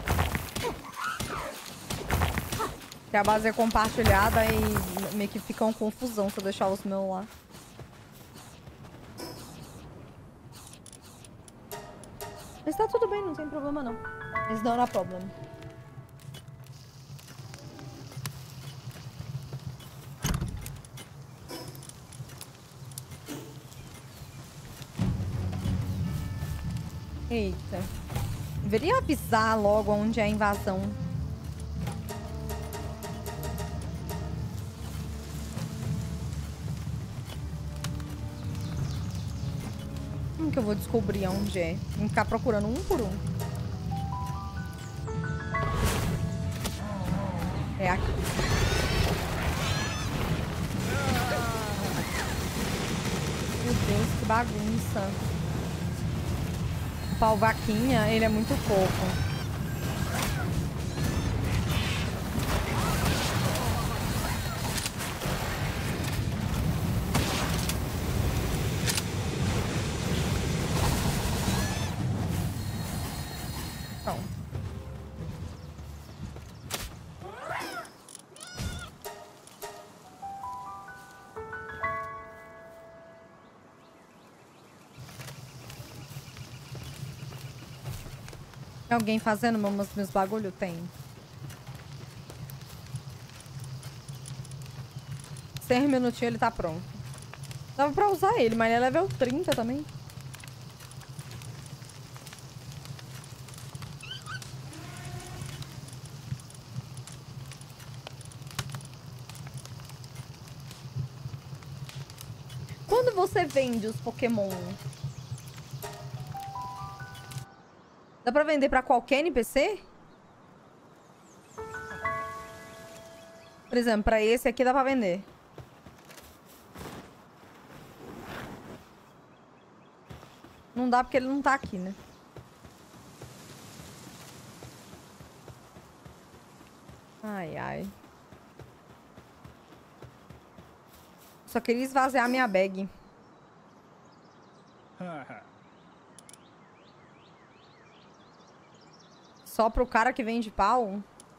Porque a base é compartilhada e meio que fica uma confusão se eu deixar os meus lá. Mas tá tudo bem, não tem problema não. It's not a problem. Eita. Deveria avisar logo onde é a invasão. Como que eu vou descobrir onde é? Tem que ficar procurando um por um. É aqui. Meu Deus, que bagunça. O pau vaquinha, ele é muito fofo. Tem alguém fazendo meus bagulho? Tem. 6 minutinhos ele tá pronto. Dava pra usar ele, mas ele é level 30 também. Quando você vende os Pokémon? Dá pra vender pra qualquer NPC? Por exemplo, pra esse aqui dá pra vender. Não dá porque ele não tá aqui, né? Ai, ai. Só queria esvaziar minha bag. Só pro cara que vende pau?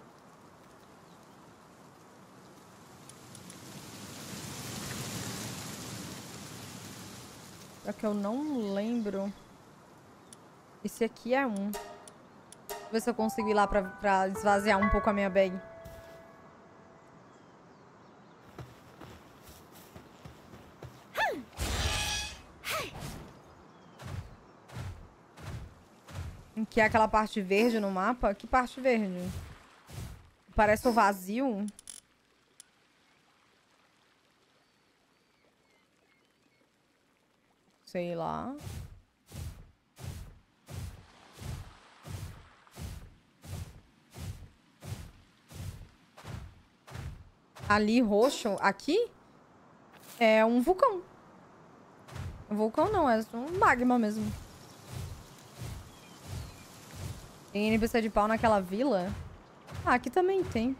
É que eu não lembro. Esse aqui é um. Vou ver se eu consigo ir lá pra esvaziar um pouco a minha bag. Que é aquela parte verde no mapa? Que parte verde? Parece o vazio. Sei lá. Ali, roxo. Aqui? É um vulcão. Um vulcão não, é um magma mesmo. Tem NPC de pau naquela vila? Ah, aqui também tem.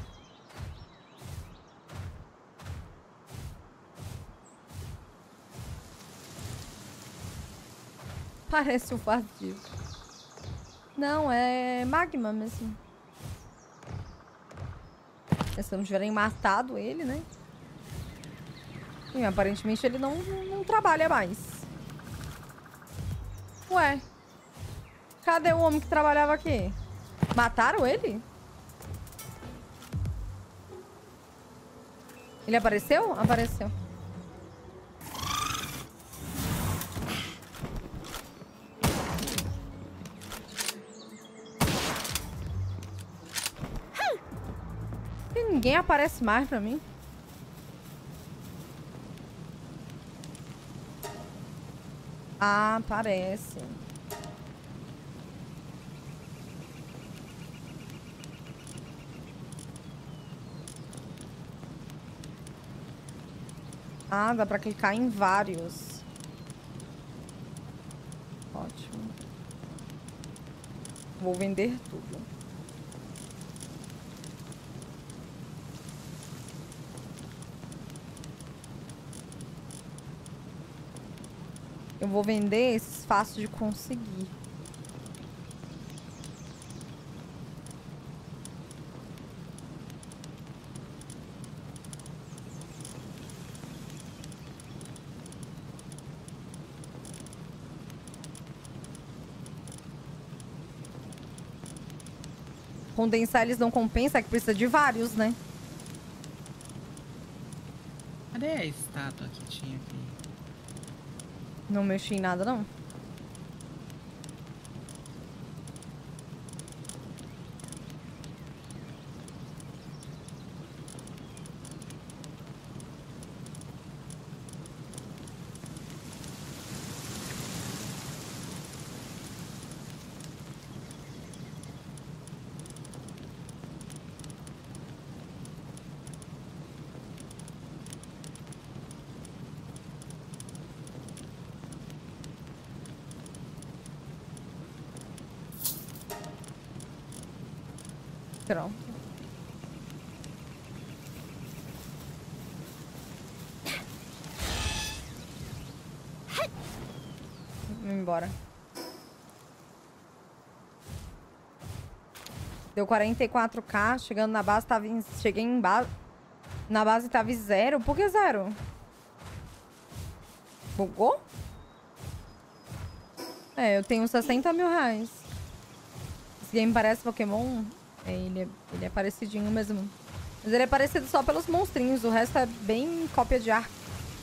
Parece um vazio. Não, é magma mesmo. Se não tiverem matado ele, né? E, aparentemente ele não trabalha mais. Ué. Cadê o homem que trabalhava aqui? Mataram ele? Ele apareceu? Apareceu. E ninguém aparece mais pra mim. Ah, aparece. Ah, dá pra clicar em vários. Ótimo. Vou vender tudo. Eu vou vender esses fáceis de conseguir. Condensar eles não compensa, é que precisa de vários, né? Cadê a estátua que tinha aqui? Não mexi em nada, não. Pronto. Vamos embora. Deu 44k, chegando na base, tava em... Cheguei em base... Na base tava em 0. Por que 0? Bugou? É, eu tenho 60 mil reais. Esse game parece Pokémon. É, ele é parecidinho mesmo. Mas ele é parecido só pelos monstrinhos. O resto é bem cópia de Ark.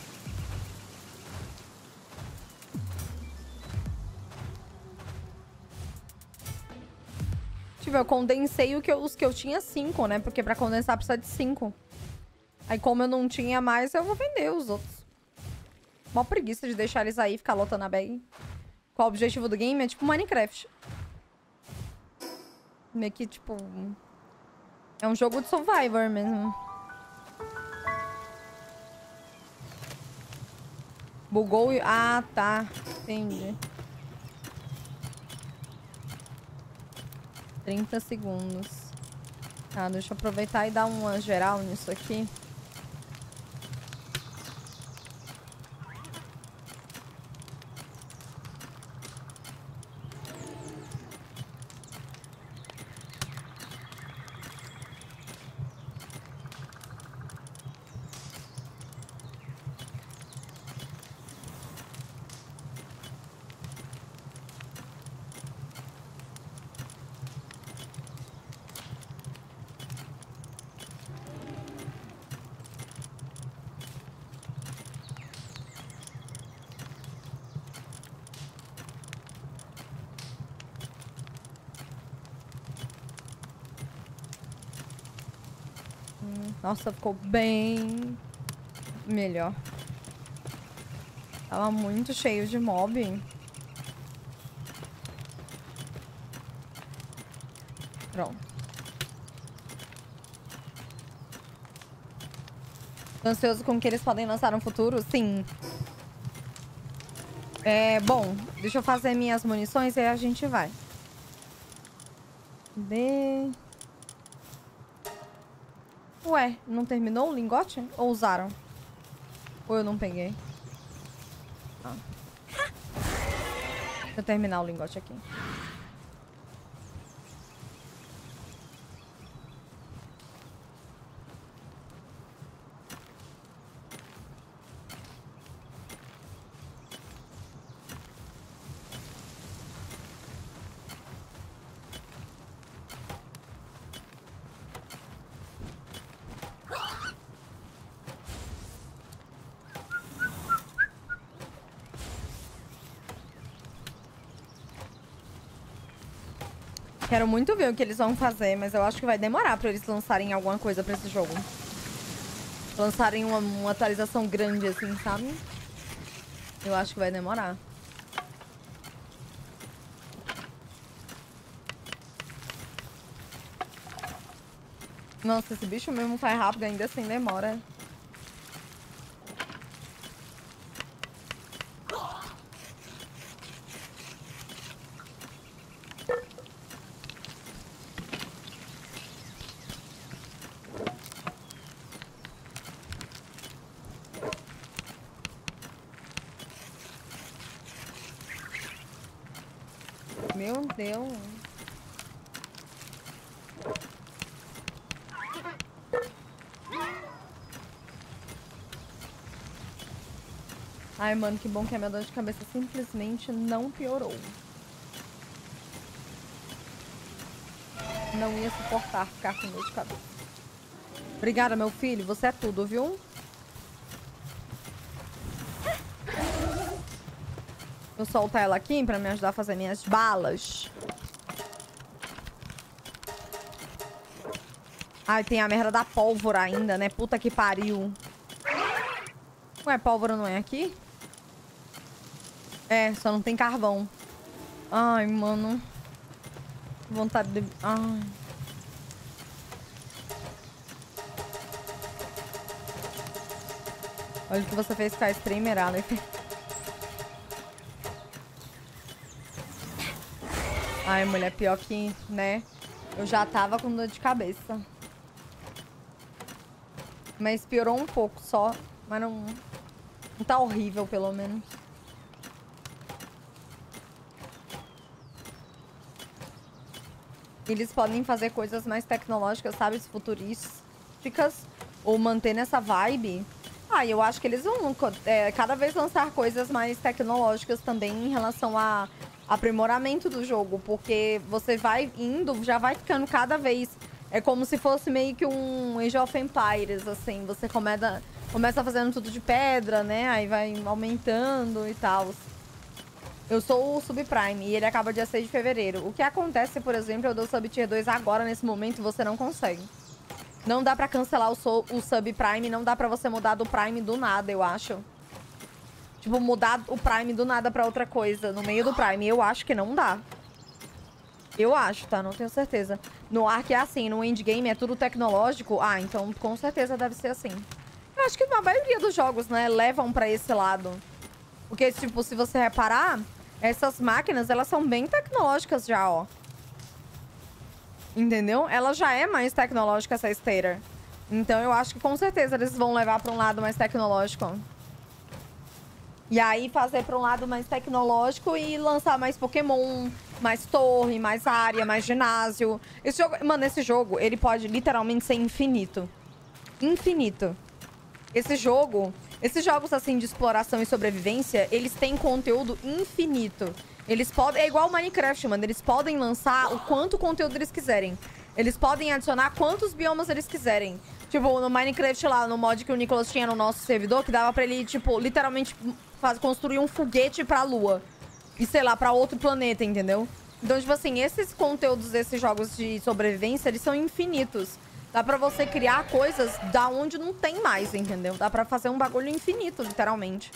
Tipo, eu condensei os que eu tinha 5, né? Porque pra condensar precisa de 5. Aí como eu não tinha mais, eu vou vender os outros. Mó preguiça de deixar eles aí, ficar lotando a bag. Qual o objetivo do game? É tipo Minecraft. Meio que, tipo... É um jogo de Survivor mesmo. Bugou e... Ah, tá. Entendi. 30 segundos. Tá, deixa eu aproveitar e dar uma geral nisso aqui. Nossa, ficou bem melhor. Tava muito cheio de mob. Pronto. Tô ansioso com o que eles podem lançar no futuro? Sim. Bom, deixa eu fazer minhas munições e aí a gente vai. Ué, não terminou o lingote? Ou usaram? Ou eu não peguei? Ah. Deixa eu terminar o lingote aqui. Quero muito ver o que eles vão fazer, mas eu acho que vai demorar pra eles lançarem alguma coisa pra esse jogo. Lançarem uma atualização grande assim, sabe? Eu acho que vai demorar. Nossa, esse bicho mesmo faz rápido, ainda assim demora. Meu Deus. Ai, mano, que bom que a minha dor de cabeça simplesmente não piorou. Não ia suportar ficar com dor de cabeça. Obrigada, meu filho. Você é tudo, viu? Vou soltar ela aqui pra me ajudar a fazer minhas balas. Ai, tem a merda da pólvora ainda, né? Puta que pariu. Ué, pólvora não é aqui? É, só não tem carvão. Ai, mano. Vontade de... Ai. Olha o que você fez com a streamer, Aleph. Ai, mulher, pior que, né? Eu já tava com dor de cabeça. Mas piorou um pouco só. Mas não tá horrível, pelo menos. Eles podem fazer coisas mais tecnológicas, sabe? Futurísticas. Ou manter nessa vibe. Ah, eu acho que eles vão cada vez lançar coisas mais tecnológicas também em relação a aprimoramento do jogo. Porque você vai indo, já vai ficando cada vez... É como se fosse meio que um Age of Empires, assim. Você começa fazendo tudo de pedra, né? Aí vai aumentando e tal. Eu sou o Subprime e ele acaba dia 6 de fevereiro. O que acontece, por exemplo, eu dou Sub Tier 2 agora, nesse momento, você não consegue. Não dá pra cancelar o Subprime, não dá pra você mudar do Prime do nada, eu acho. Tipo, mudar o Prime do nada pra outra coisa, no meio do Prime. Eu acho que não dá. Eu acho, tá? Não tenho certeza. No Ark é assim, no Endgame é tudo tecnológico. Ah, então com certeza deve ser assim. Eu acho que a maioria dos jogos, né, levam pra esse lado. Porque, tipo, se você reparar... Essas máquinas, elas são bem tecnológicas já, ó. Entendeu? Ela já é mais tecnológica, essa esteira. Então, eu acho que com certeza eles vão levar pra um lado mais tecnológico. E aí, fazer pra um lado mais tecnológico e lançar mais Pokémon, mais torre, mais área, mais ginásio. Esse jogo... Mano, esse jogo, ele pode literalmente ser infinito. Infinito. Esse jogo... Esses jogos, assim, de exploração e sobrevivência, eles têm conteúdo infinito. Eles podem... É igual o Minecraft, mano. Eles podem lançar o quanto conteúdo eles quiserem. Eles podem adicionar quantos biomas eles quiserem. Tipo, no Minecraft lá, no mod que o Nicolas tinha no nosso servidor, que dava pra ele, tipo, literalmente construir um foguete pra Lua. E, sei lá, pra outro planeta, entendeu? Então, tipo assim, esses conteúdos desses jogos de sobrevivência, eles são infinitos. Dá pra você criar coisas da onde não tem mais, entendeu? Dá pra fazer um bagulho infinito, literalmente.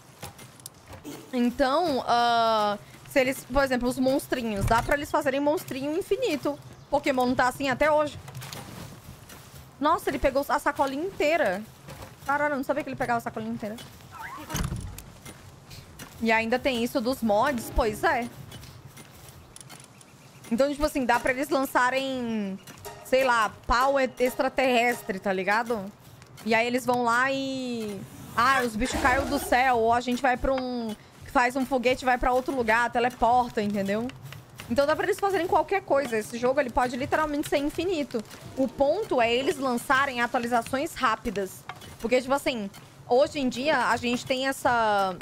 Então, se eles... Por exemplo, os monstrinhos. Dá pra eles fazerem monstrinho infinito. Pokémon não tá assim até hoje. Nossa, ele pegou a sacolinha inteira. Caralho, eu não sabia que ele pegava a sacolinha inteira. E ainda tem isso dos mods. Pois é. Então, tipo assim, dá pra eles lançarem... Sei lá, pau extraterrestre, tá ligado? E aí eles vão lá e... Ah, os bichos caem do céu. Ou a gente vai pra um... Faz um foguete e vai pra outro lugar, teleporta, entendeu? Então dá pra eles fazerem qualquer coisa. Esse jogo, ele pode literalmente ser infinito. O ponto é eles lançarem atualizações rápidas. Porque, tipo assim, hoje em dia a gente tem essa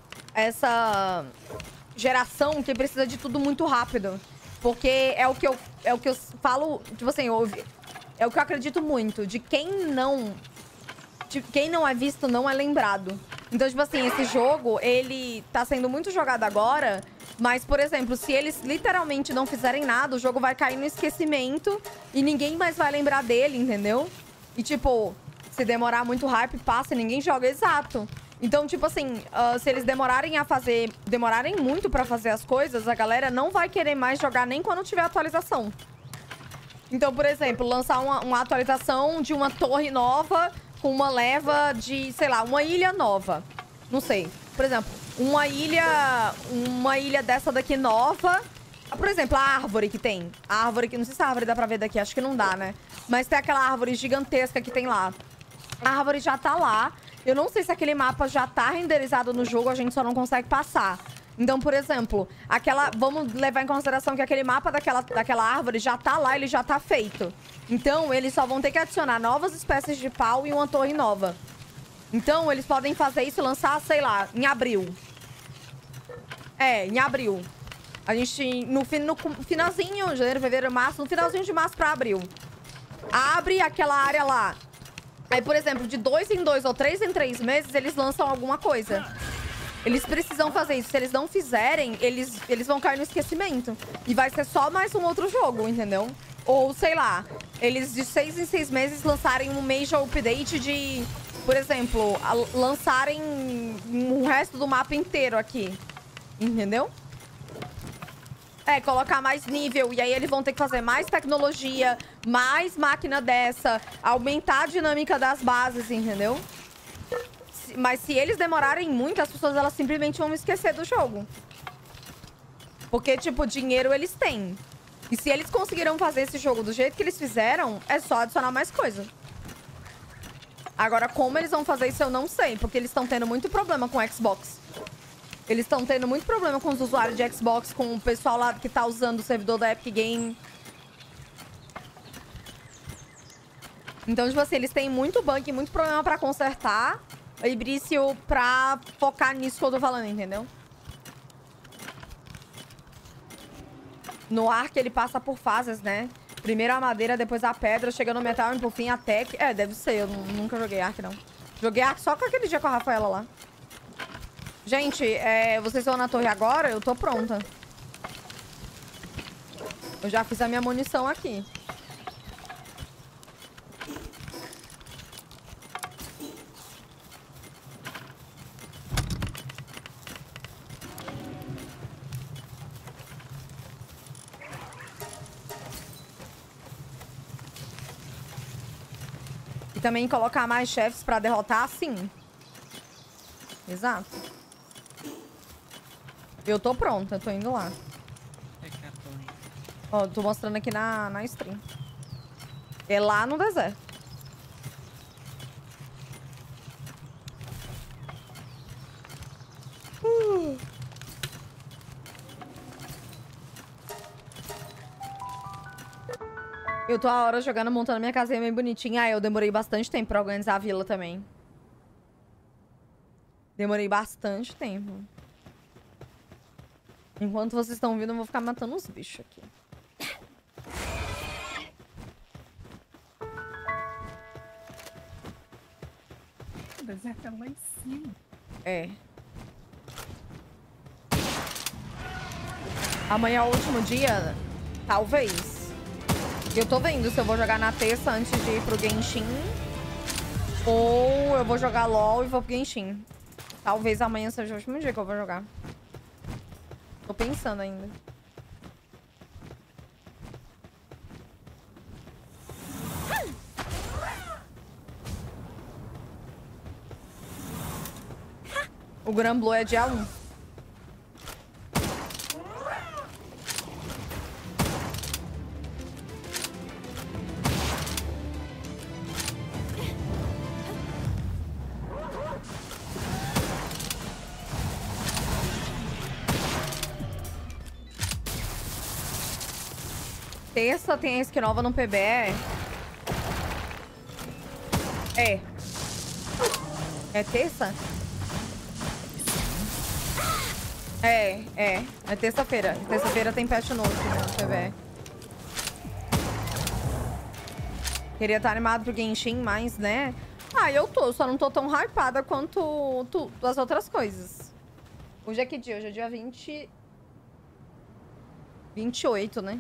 geração que precisa de tudo muito rápido. Porque é o que eu falo, tipo assim, é o que eu acredito muito. De quem não é visto, não é lembrado. Então, tipo assim, esse jogo, ele tá sendo muito jogado agora. Mas, por exemplo, se eles literalmente não fizerem nada, o jogo vai cair no esquecimento e ninguém mais vai lembrar dele, entendeu? E, tipo, se demorar muito hype, passa e ninguém joga. Exato. Então, tipo assim, se eles demorarem muito pra fazer as coisas, a galera não vai querer mais jogar nem quando tiver atualização. Então, por exemplo, lançar uma atualização de uma torre nova com uma leva de, sei lá, uma ilha nova. Não sei. Por exemplo, uma ilha dessa daqui nova. Por exemplo, a árvore que tem. A árvore que... Não sei se a árvore dá pra ver daqui, acho que não dá, né? Mas tem aquela árvore gigantesca que tem lá. A árvore já tá lá. Eu não sei se aquele mapa já tá renderizado no jogo, a gente só não consegue passar. Então, por exemplo, vamos levar em consideração que aquele mapa daquela árvore já tá lá, ele já tá feito. Então, eles só vão ter que adicionar novas espécies de pau e uma torre nova. Então, eles podem fazer isso e lançar, sei lá, em abril. É, em abril. A gente, no finalzinho, janeiro, fevereiro, março, no finalzinho de março pra abril. Abre aquela área lá. Aí, por exemplo, de 2 em 2 ou 3 em 3 meses, eles lançam alguma coisa. Eles precisam fazer isso. Se eles não fizerem, eles vão cair no esquecimento. E vai ser só mais um outro jogo, entendeu? Ou, sei lá, eles de 6 em 6 meses lançarem um major update de, por exemplo, lançarem o resto do mapa inteiro aqui. Entendeu? É, colocar mais nível. E aí eles vão ter que fazer mais tecnologia, mais máquina dessa, aumentar a dinâmica das bases, entendeu? Mas se eles demorarem muito, as pessoas elas simplesmente vão esquecer do jogo. Porque, tipo, dinheiro eles têm. E se eles conseguiram fazer esse jogo do jeito que eles fizeram, é só adicionar mais coisa. Agora, como eles vão fazer isso, eu não sei. Porque eles estão tendo muito problema com o Xbox. Eles estão tendo muito problema com os usuários de Xbox, com o pessoal lá que tá usando o servidor da Epic Game. Então, tipo assim, eles têm muito bug, muito problema pra consertar. E Brício pra focar nisso que eu tô falando, entendeu? No Ark, ele passa por fases, né? Primeiro a madeira, depois a pedra, chega no metal e por fim a tech. É, deve ser. Eu nunca joguei Ark, não. Joguei Ark só com aquele dia com a Rafaela lá. Gente, vocês estão na torre agora? Eu tô pronta. Eu já fiz a minha munição aqui. E também colocar mais chefes pra derrotar, sim. Exato. Eu tô pronta, tô indo lá. Ó, tô mostrando aqui na stream. É lá no deserto. Eu tô a hora jogando, montando minha casinha bem bonitinha. Ah, eu demorei bastante tempo pra organizar a vila também. Demorei bastante tempo. Enquanto vocês estão vindo, eu vou ficar matando os bichos aqui. O deserto é lá em cima. É. Amanhã é o último dia? Talvez. Eu tô vendo se eu vou jogar na terça antes de ir pro Genshin. Ou eu vou jogar LOL e vou pro Genshin. Talvez amanhã seja o último dia que eu vou jogar. Tô pensando ainda. O Granblue é dia 1. Terça tem a skin nova no PBE. É. É terça? É terça-feira. Terça-feira tem patch novo no PBE. Queria estar animado pro Genshin, mas, né? Ah, eu tô. Só não tô tão hypada quanto as outras coisas. Hoje é que dia? Hoje é dia 20... 28, né?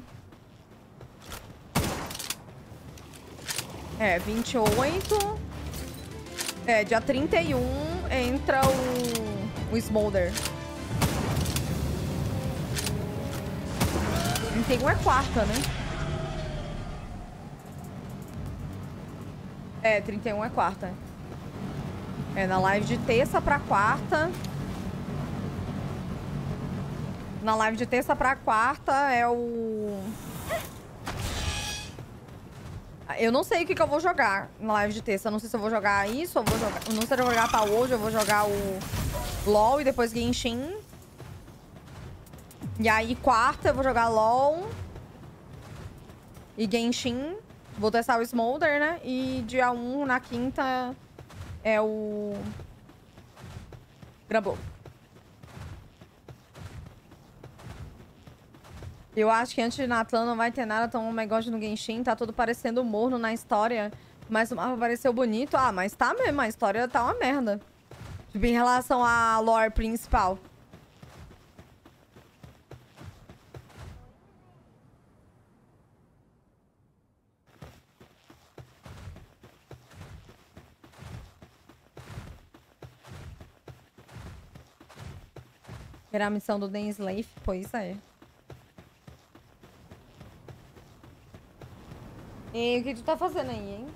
É, 28. É, dia 31 entra o Smolder. 31 é quarta, né? É, 31 é quarta. É, na live de terça pra quarta. Na live de terça pra quarta é o... Eu não sei o que eu vou jogar na live de terça. Eu não sei se eu vou jogar isso, ou vou jogar... Eu não sei se eu vou jogar Power hoje, eu vou jogar o LOL e depois Genshin. E aí, quarta, eu vou jogar LOL e Genshin. Vou testar o Smolder, né? E dia 1, na quinta, é o Granblue. Eu acho que antes de Natlan não vai ter nada tão negócio no Genshin. Tá tudo parecendo morno na história. Mas o mapa pareceu bonito. Ah, mas tá mesmo. A história tá uma merda. Tipo, em relação à lore principal. Era a missão do Den Slave? Pois é. E o que tu tá fazendo aí, hein?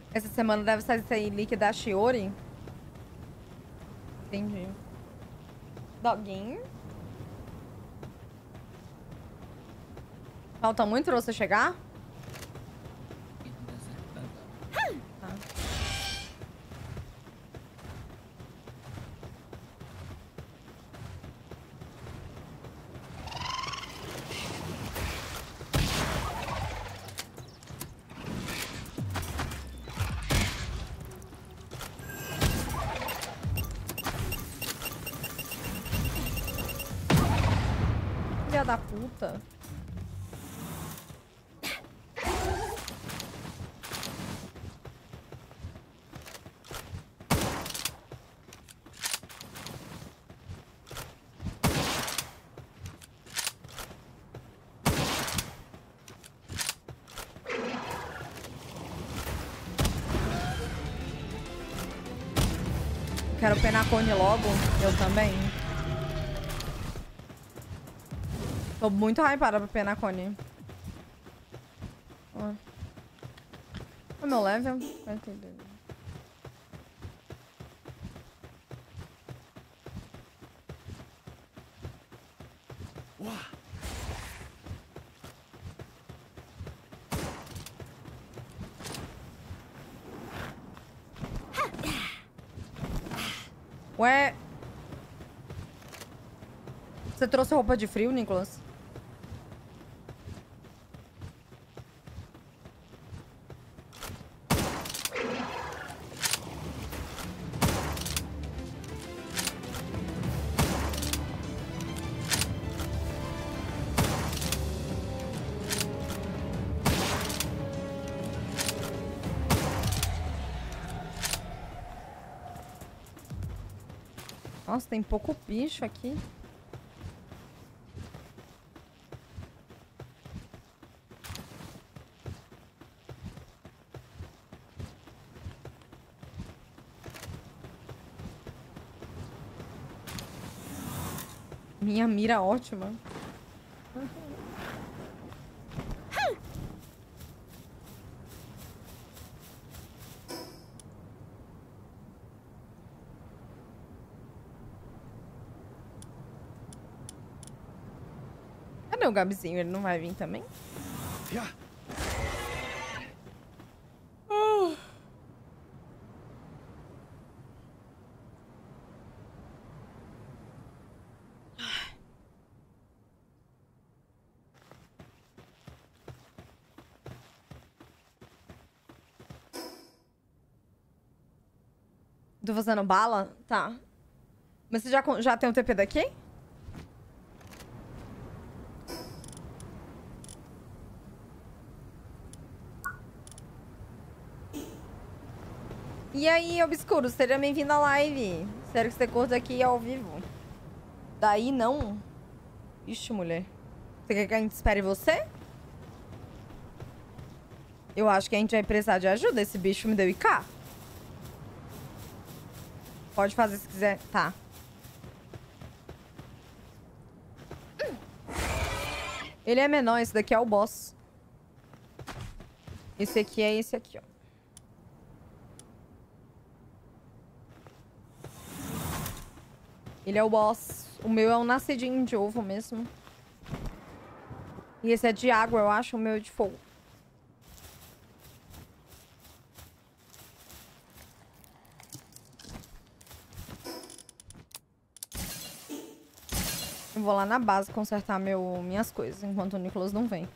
Essa semana deve sair leak da Shiori. Entendi. Doguinho. Falta muito pra você chegar? Tá. Filha da puta. Quero Penacone logo. Eu também. Tô muito hypada pra Penacone. Ó. O meu level. Vai entender. Ué. Você trouxe roupa de frio, Nicolas? Nossa, tem pouco bicho aqui. Minha mira ótima. Cadê o Gabizinho? Ele não vai vir também? Tô fazendo bala? Tá. Mas você já tem o TP daqui? E aí, Obscuro, seja bem-vindo à live. Espero que você curta aqui ao vivo. Daí não. Ixi, mulher. Você quer que a gente espere você? Eu acho que a gente vai precisar de ajuda. Esse bicho me deu IK. Pode fazer se quiser. Tá. Ele é menor. Esse daqui é o boss. Esse aqui é esse aqui, ó. Ele é o boss. O meu é um nascidinho de ovo mesmo. E esse é de água, eu acho. O meu é de fogo. Eu vou lá na base consertar minhas coisas, enquanto o Nicolas não vem.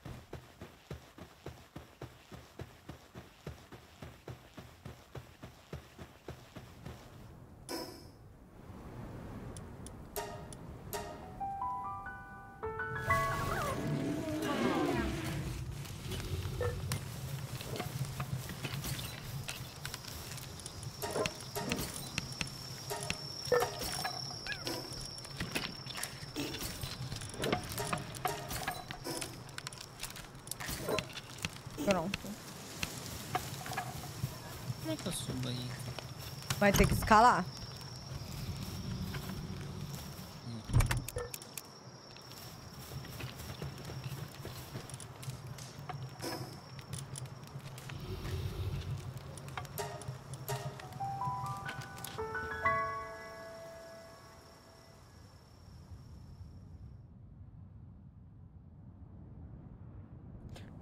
Pronto. Como é que eu subo aí? Vai ter que escalar.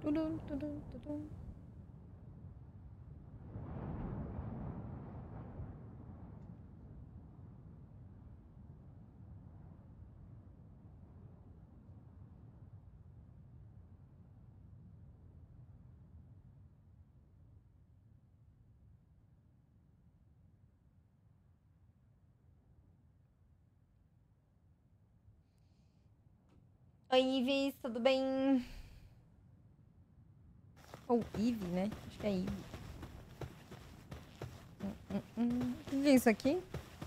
Tudum, tudum, tudum. Oi, Ives, tudo bem? Ou Ive, né? Acho que é Ive. O que é isso aqui?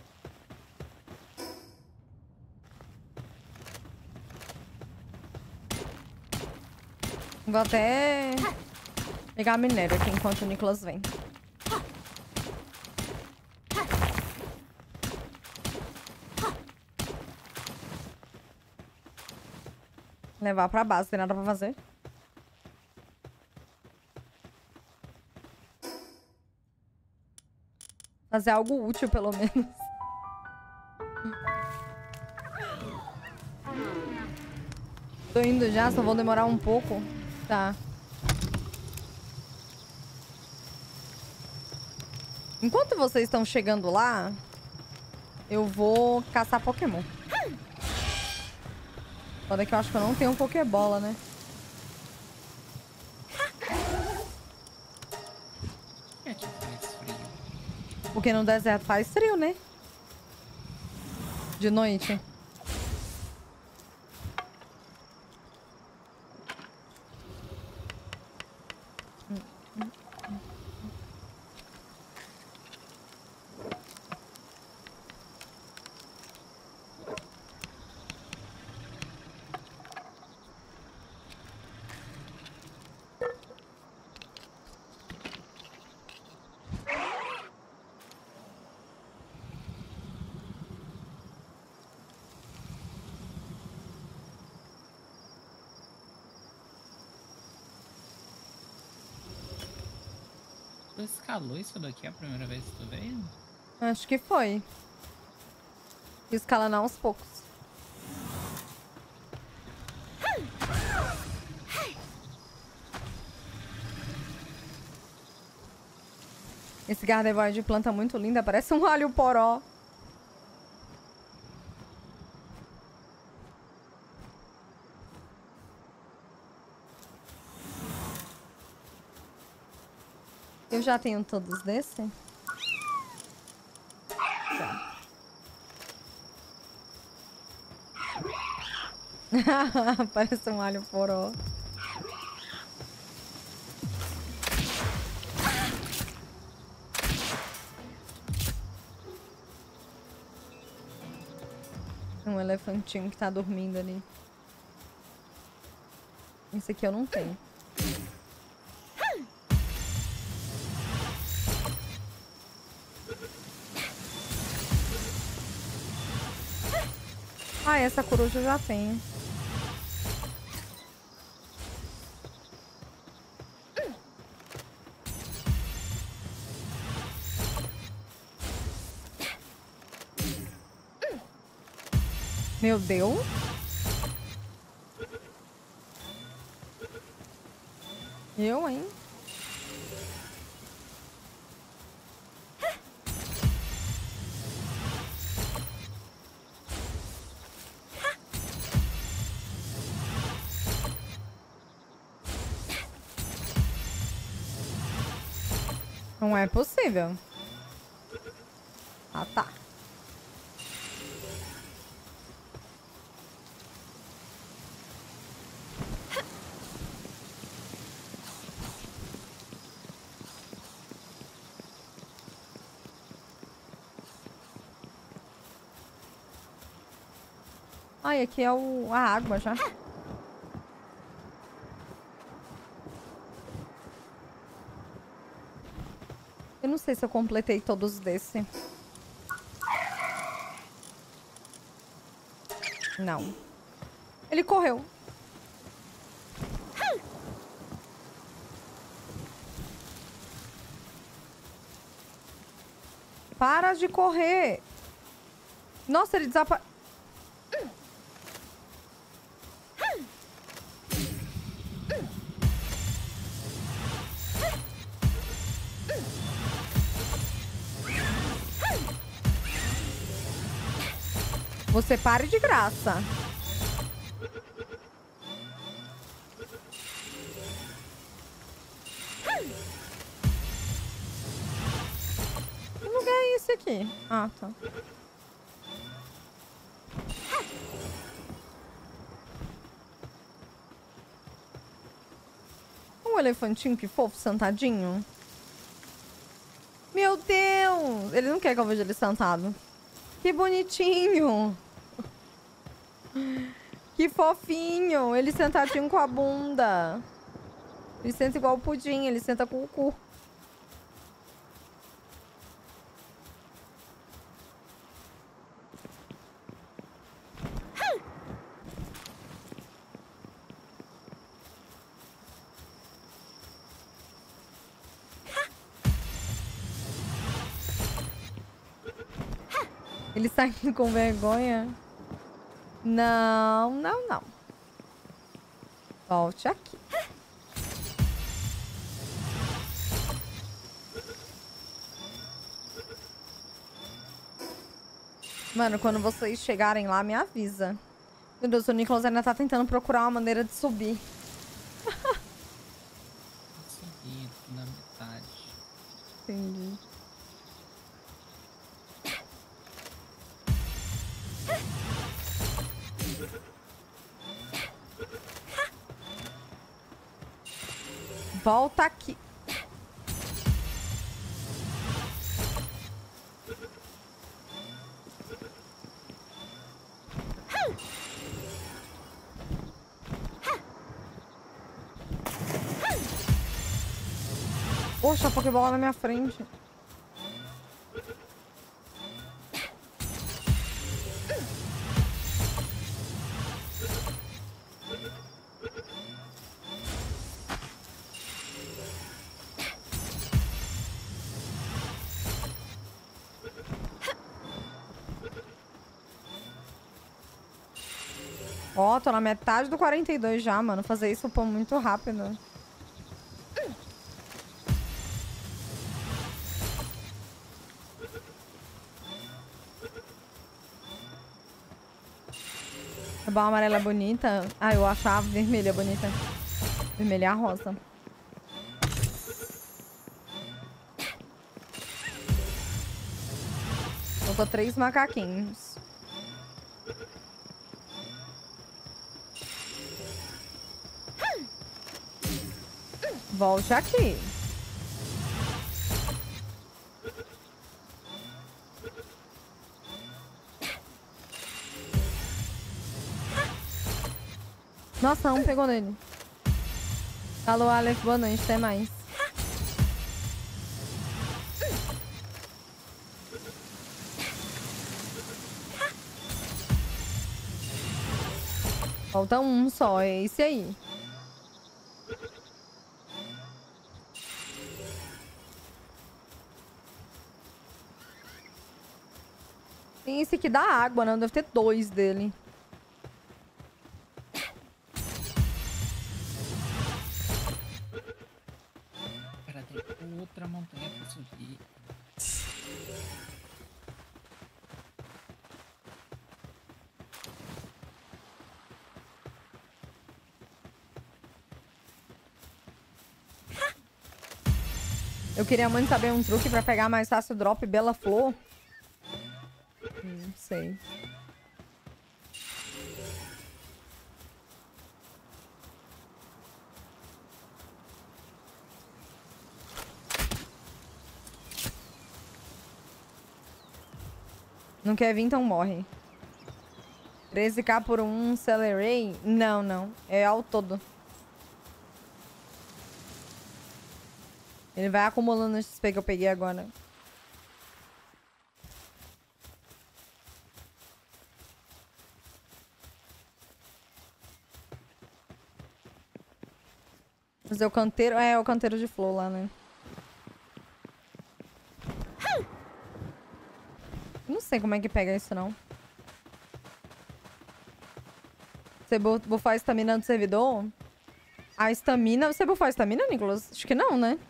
Vou até pegar minério aqui enquanto o Nicolas vem. Levar pra base, tem nada pra fazer. Fazer algo útil, pelo menos. Tô indo já, só vou demorar um pouco. Tá. Enquanto vocês estão chegando lá, eu vou caçar Pokémon. Foda que eu acho que eu não tenho Pokébola, né? Por que aqui faz frio? Porque no deserto faz frio, né? De noite. Tu escalou isso daqui a primeira vez que tu veio? Acho que foi. Escalando aos poucos. Esse Gardevoir de planta muito linda. Parece um alho poró. Eu já tenho todos desse? Já. Parece um alho poró. Um elefantinho que tá dormindo ali. Esse aqui eu não tenho. Ah, essa coruja eu já tenho. Meu Deus. Eu, hein? Não é possível. Ah, tá. Ai, aqui é a água já. Eu não sei se eu completei todos desse. Não. Ele correu. Para de correr. Nossa, ele desapareceu. Você pare de graça. Que lugar é esse aqui? Ah, tá. Um elefantinho, que fofo, sentadinho. Meu Deus! Ele não quer que eu veja ele sentado. Que bonitinho! Que fofinho! Ele sentadinho com a bunda. Ele senta igual o pudim, ele senta com o cu. Ele está aqui com vergonha? Não, não, não. Volte aqui. Mano, quando vocês chegarem lá, me avisa. Meu Deus, o Nicholas ainda tá tentando procurar uma maneira de subir. Consegui, na metade. Entendi. Volta aqui. Poxa, a Pokébola na minha frente. Ó, tô na metade do 42 já, mano. Fazer isso, pô, muito rápido. A bola amarela é bonita. Ah, eu acho a vermelha bonita. Vermelha é a rosa. Faltou 3 macaquinhos. Volte aqui. Nossa, um pegou nele. Alô, Aleph, boa noite, até mais. Falta um só, é esse aí. Tem esse aqui da água, né? Deve ter 2 dele. Cara, tem outra montanha pra subir. Eu queria muito saber um truque pra pegar mais fácil o drop Bela Flor. Não sei. Não quer vir, então morre. 13k por um Celeray? Não, não. É ao todo. Ele vai acumulando o XP que eu peguei agora. Fazer o canteiro... É, o canteiro de flor lá, né? Não sei como é que pega isso, não. Você bufar a estamina do servidor? A estamina... Você bufar a estamina, Nicholas? Acho que não, né?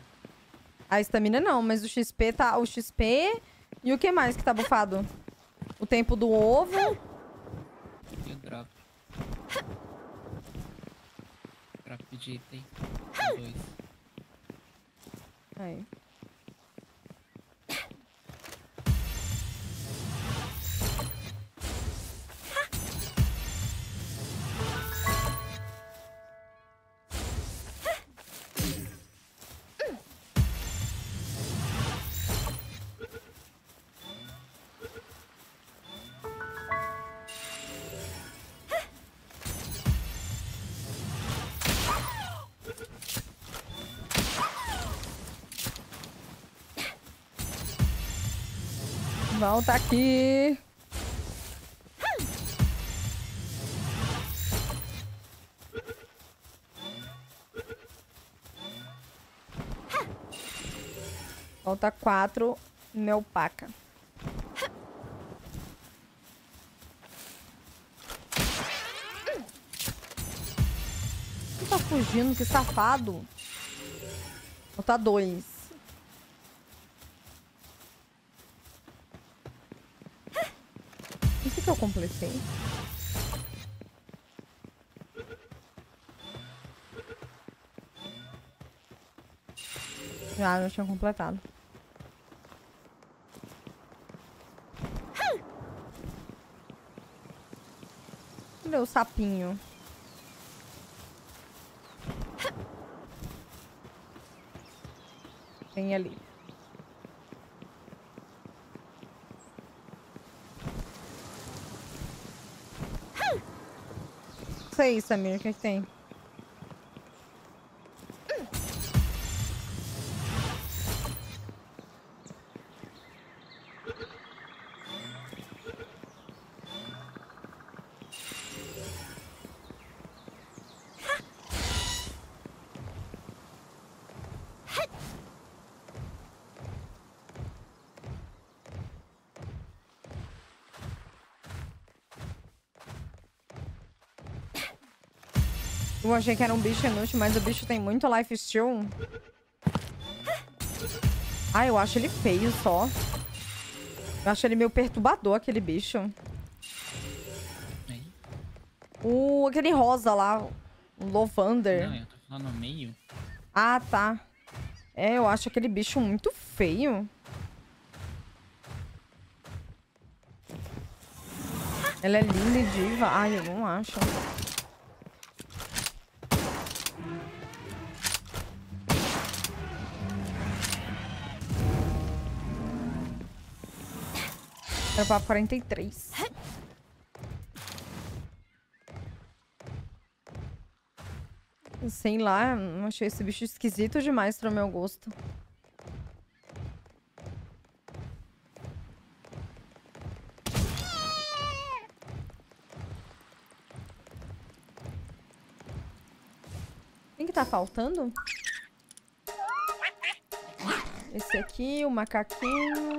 A estamina não, mas o XP tá... O XP... E o que mais que tá bufado? O tempo do ovo. E o drop. Drop de item. 2. Aí. Volta aqui. Falta 4 meu paca. Quem tá fugindo? Que safado. Falta 2. Isso que eu completei. Já tinha completado. Cadê o sapinho? Tem ali. Isso aí, Samir, o que tem? Eu achei que era um bicho inútil, mas o bicho tem muito life steal. Ah, eu acho ele feio só. Eu acho ele meio perturbador, aquele bicho. Aí. Aquele rosa lá. O Lovander. Não, eu tô falando no meio. Ah, tá. É, eu acho aquele bicho muito feio. Ela é linda e diva. Ai, eu não acho. Era pra 43. Sei lá, achei esse bicho esquisito demais pro meu gosto. Quem que tá faltando? Esse aqui, o macaquinho.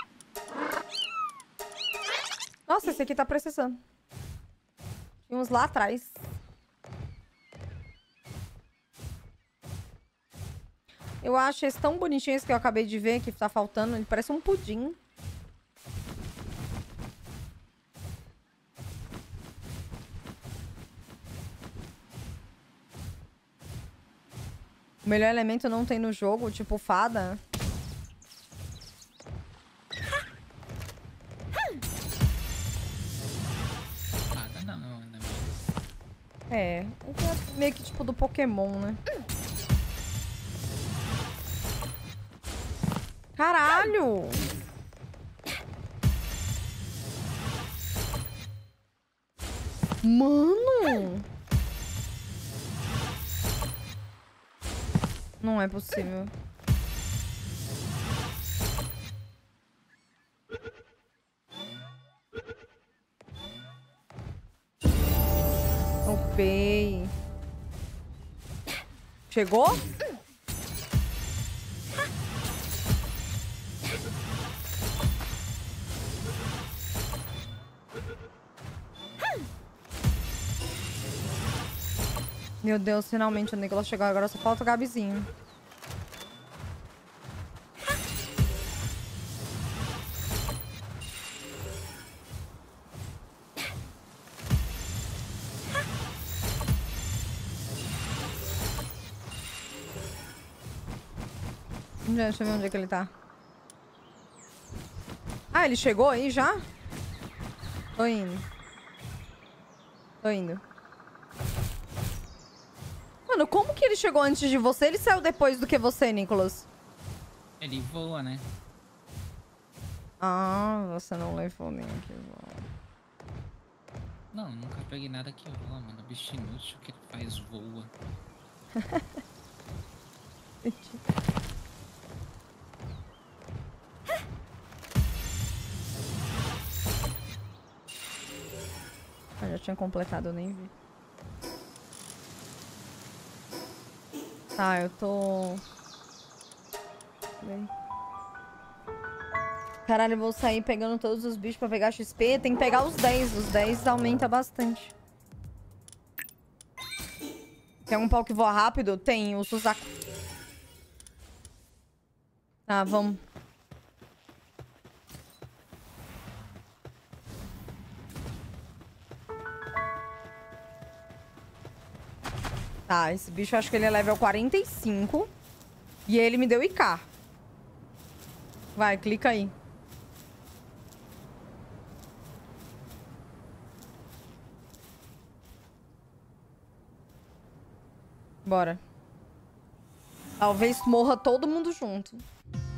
Nossa, esse aqui tá precisando. Tinha uns lá atrás. Eu acho esse tão bonitinho esse que eu acabei de ver que tá faltando. Ele parece um pudim. O melhor elemento não tem no jogo, tipo fada. Fada não, ainda bem. É meio que tipo do Pokémon, né? Caralho! Mano! Não é possível. Upei. Chegou? Meu Deus, finalmente o Nicolas chegou. Agora só falta o Gabizinho. Deixa eu ver onde é que ele tá. Ah, ele chegou aí já? Tô indo. Tô indo. Mano, como que ele chegou antes de você? Ele saiu depois do que você, Nicholas? Ele voa, né? Ah, você não levou nem aqui. Voa. Não, nunca peguei nada que voa, mano. Bicho inútil que ele faz voa. Eu já tinha completado, eu nem vi. Tá, eu tô... Bem. Caralho, eu vou sair pegando todos os bichos pra pegar XP. Tem que pegar os 10. Os 10 aumenta bastante. Tem um pau que voa rápido? Tem, o Suzaku. Tá, vamos. Tá, esse bicho eu acho que ele é level 45. E ele me deu IK. Vai, clica aí. Bora. Talvez morra todo mundo junto.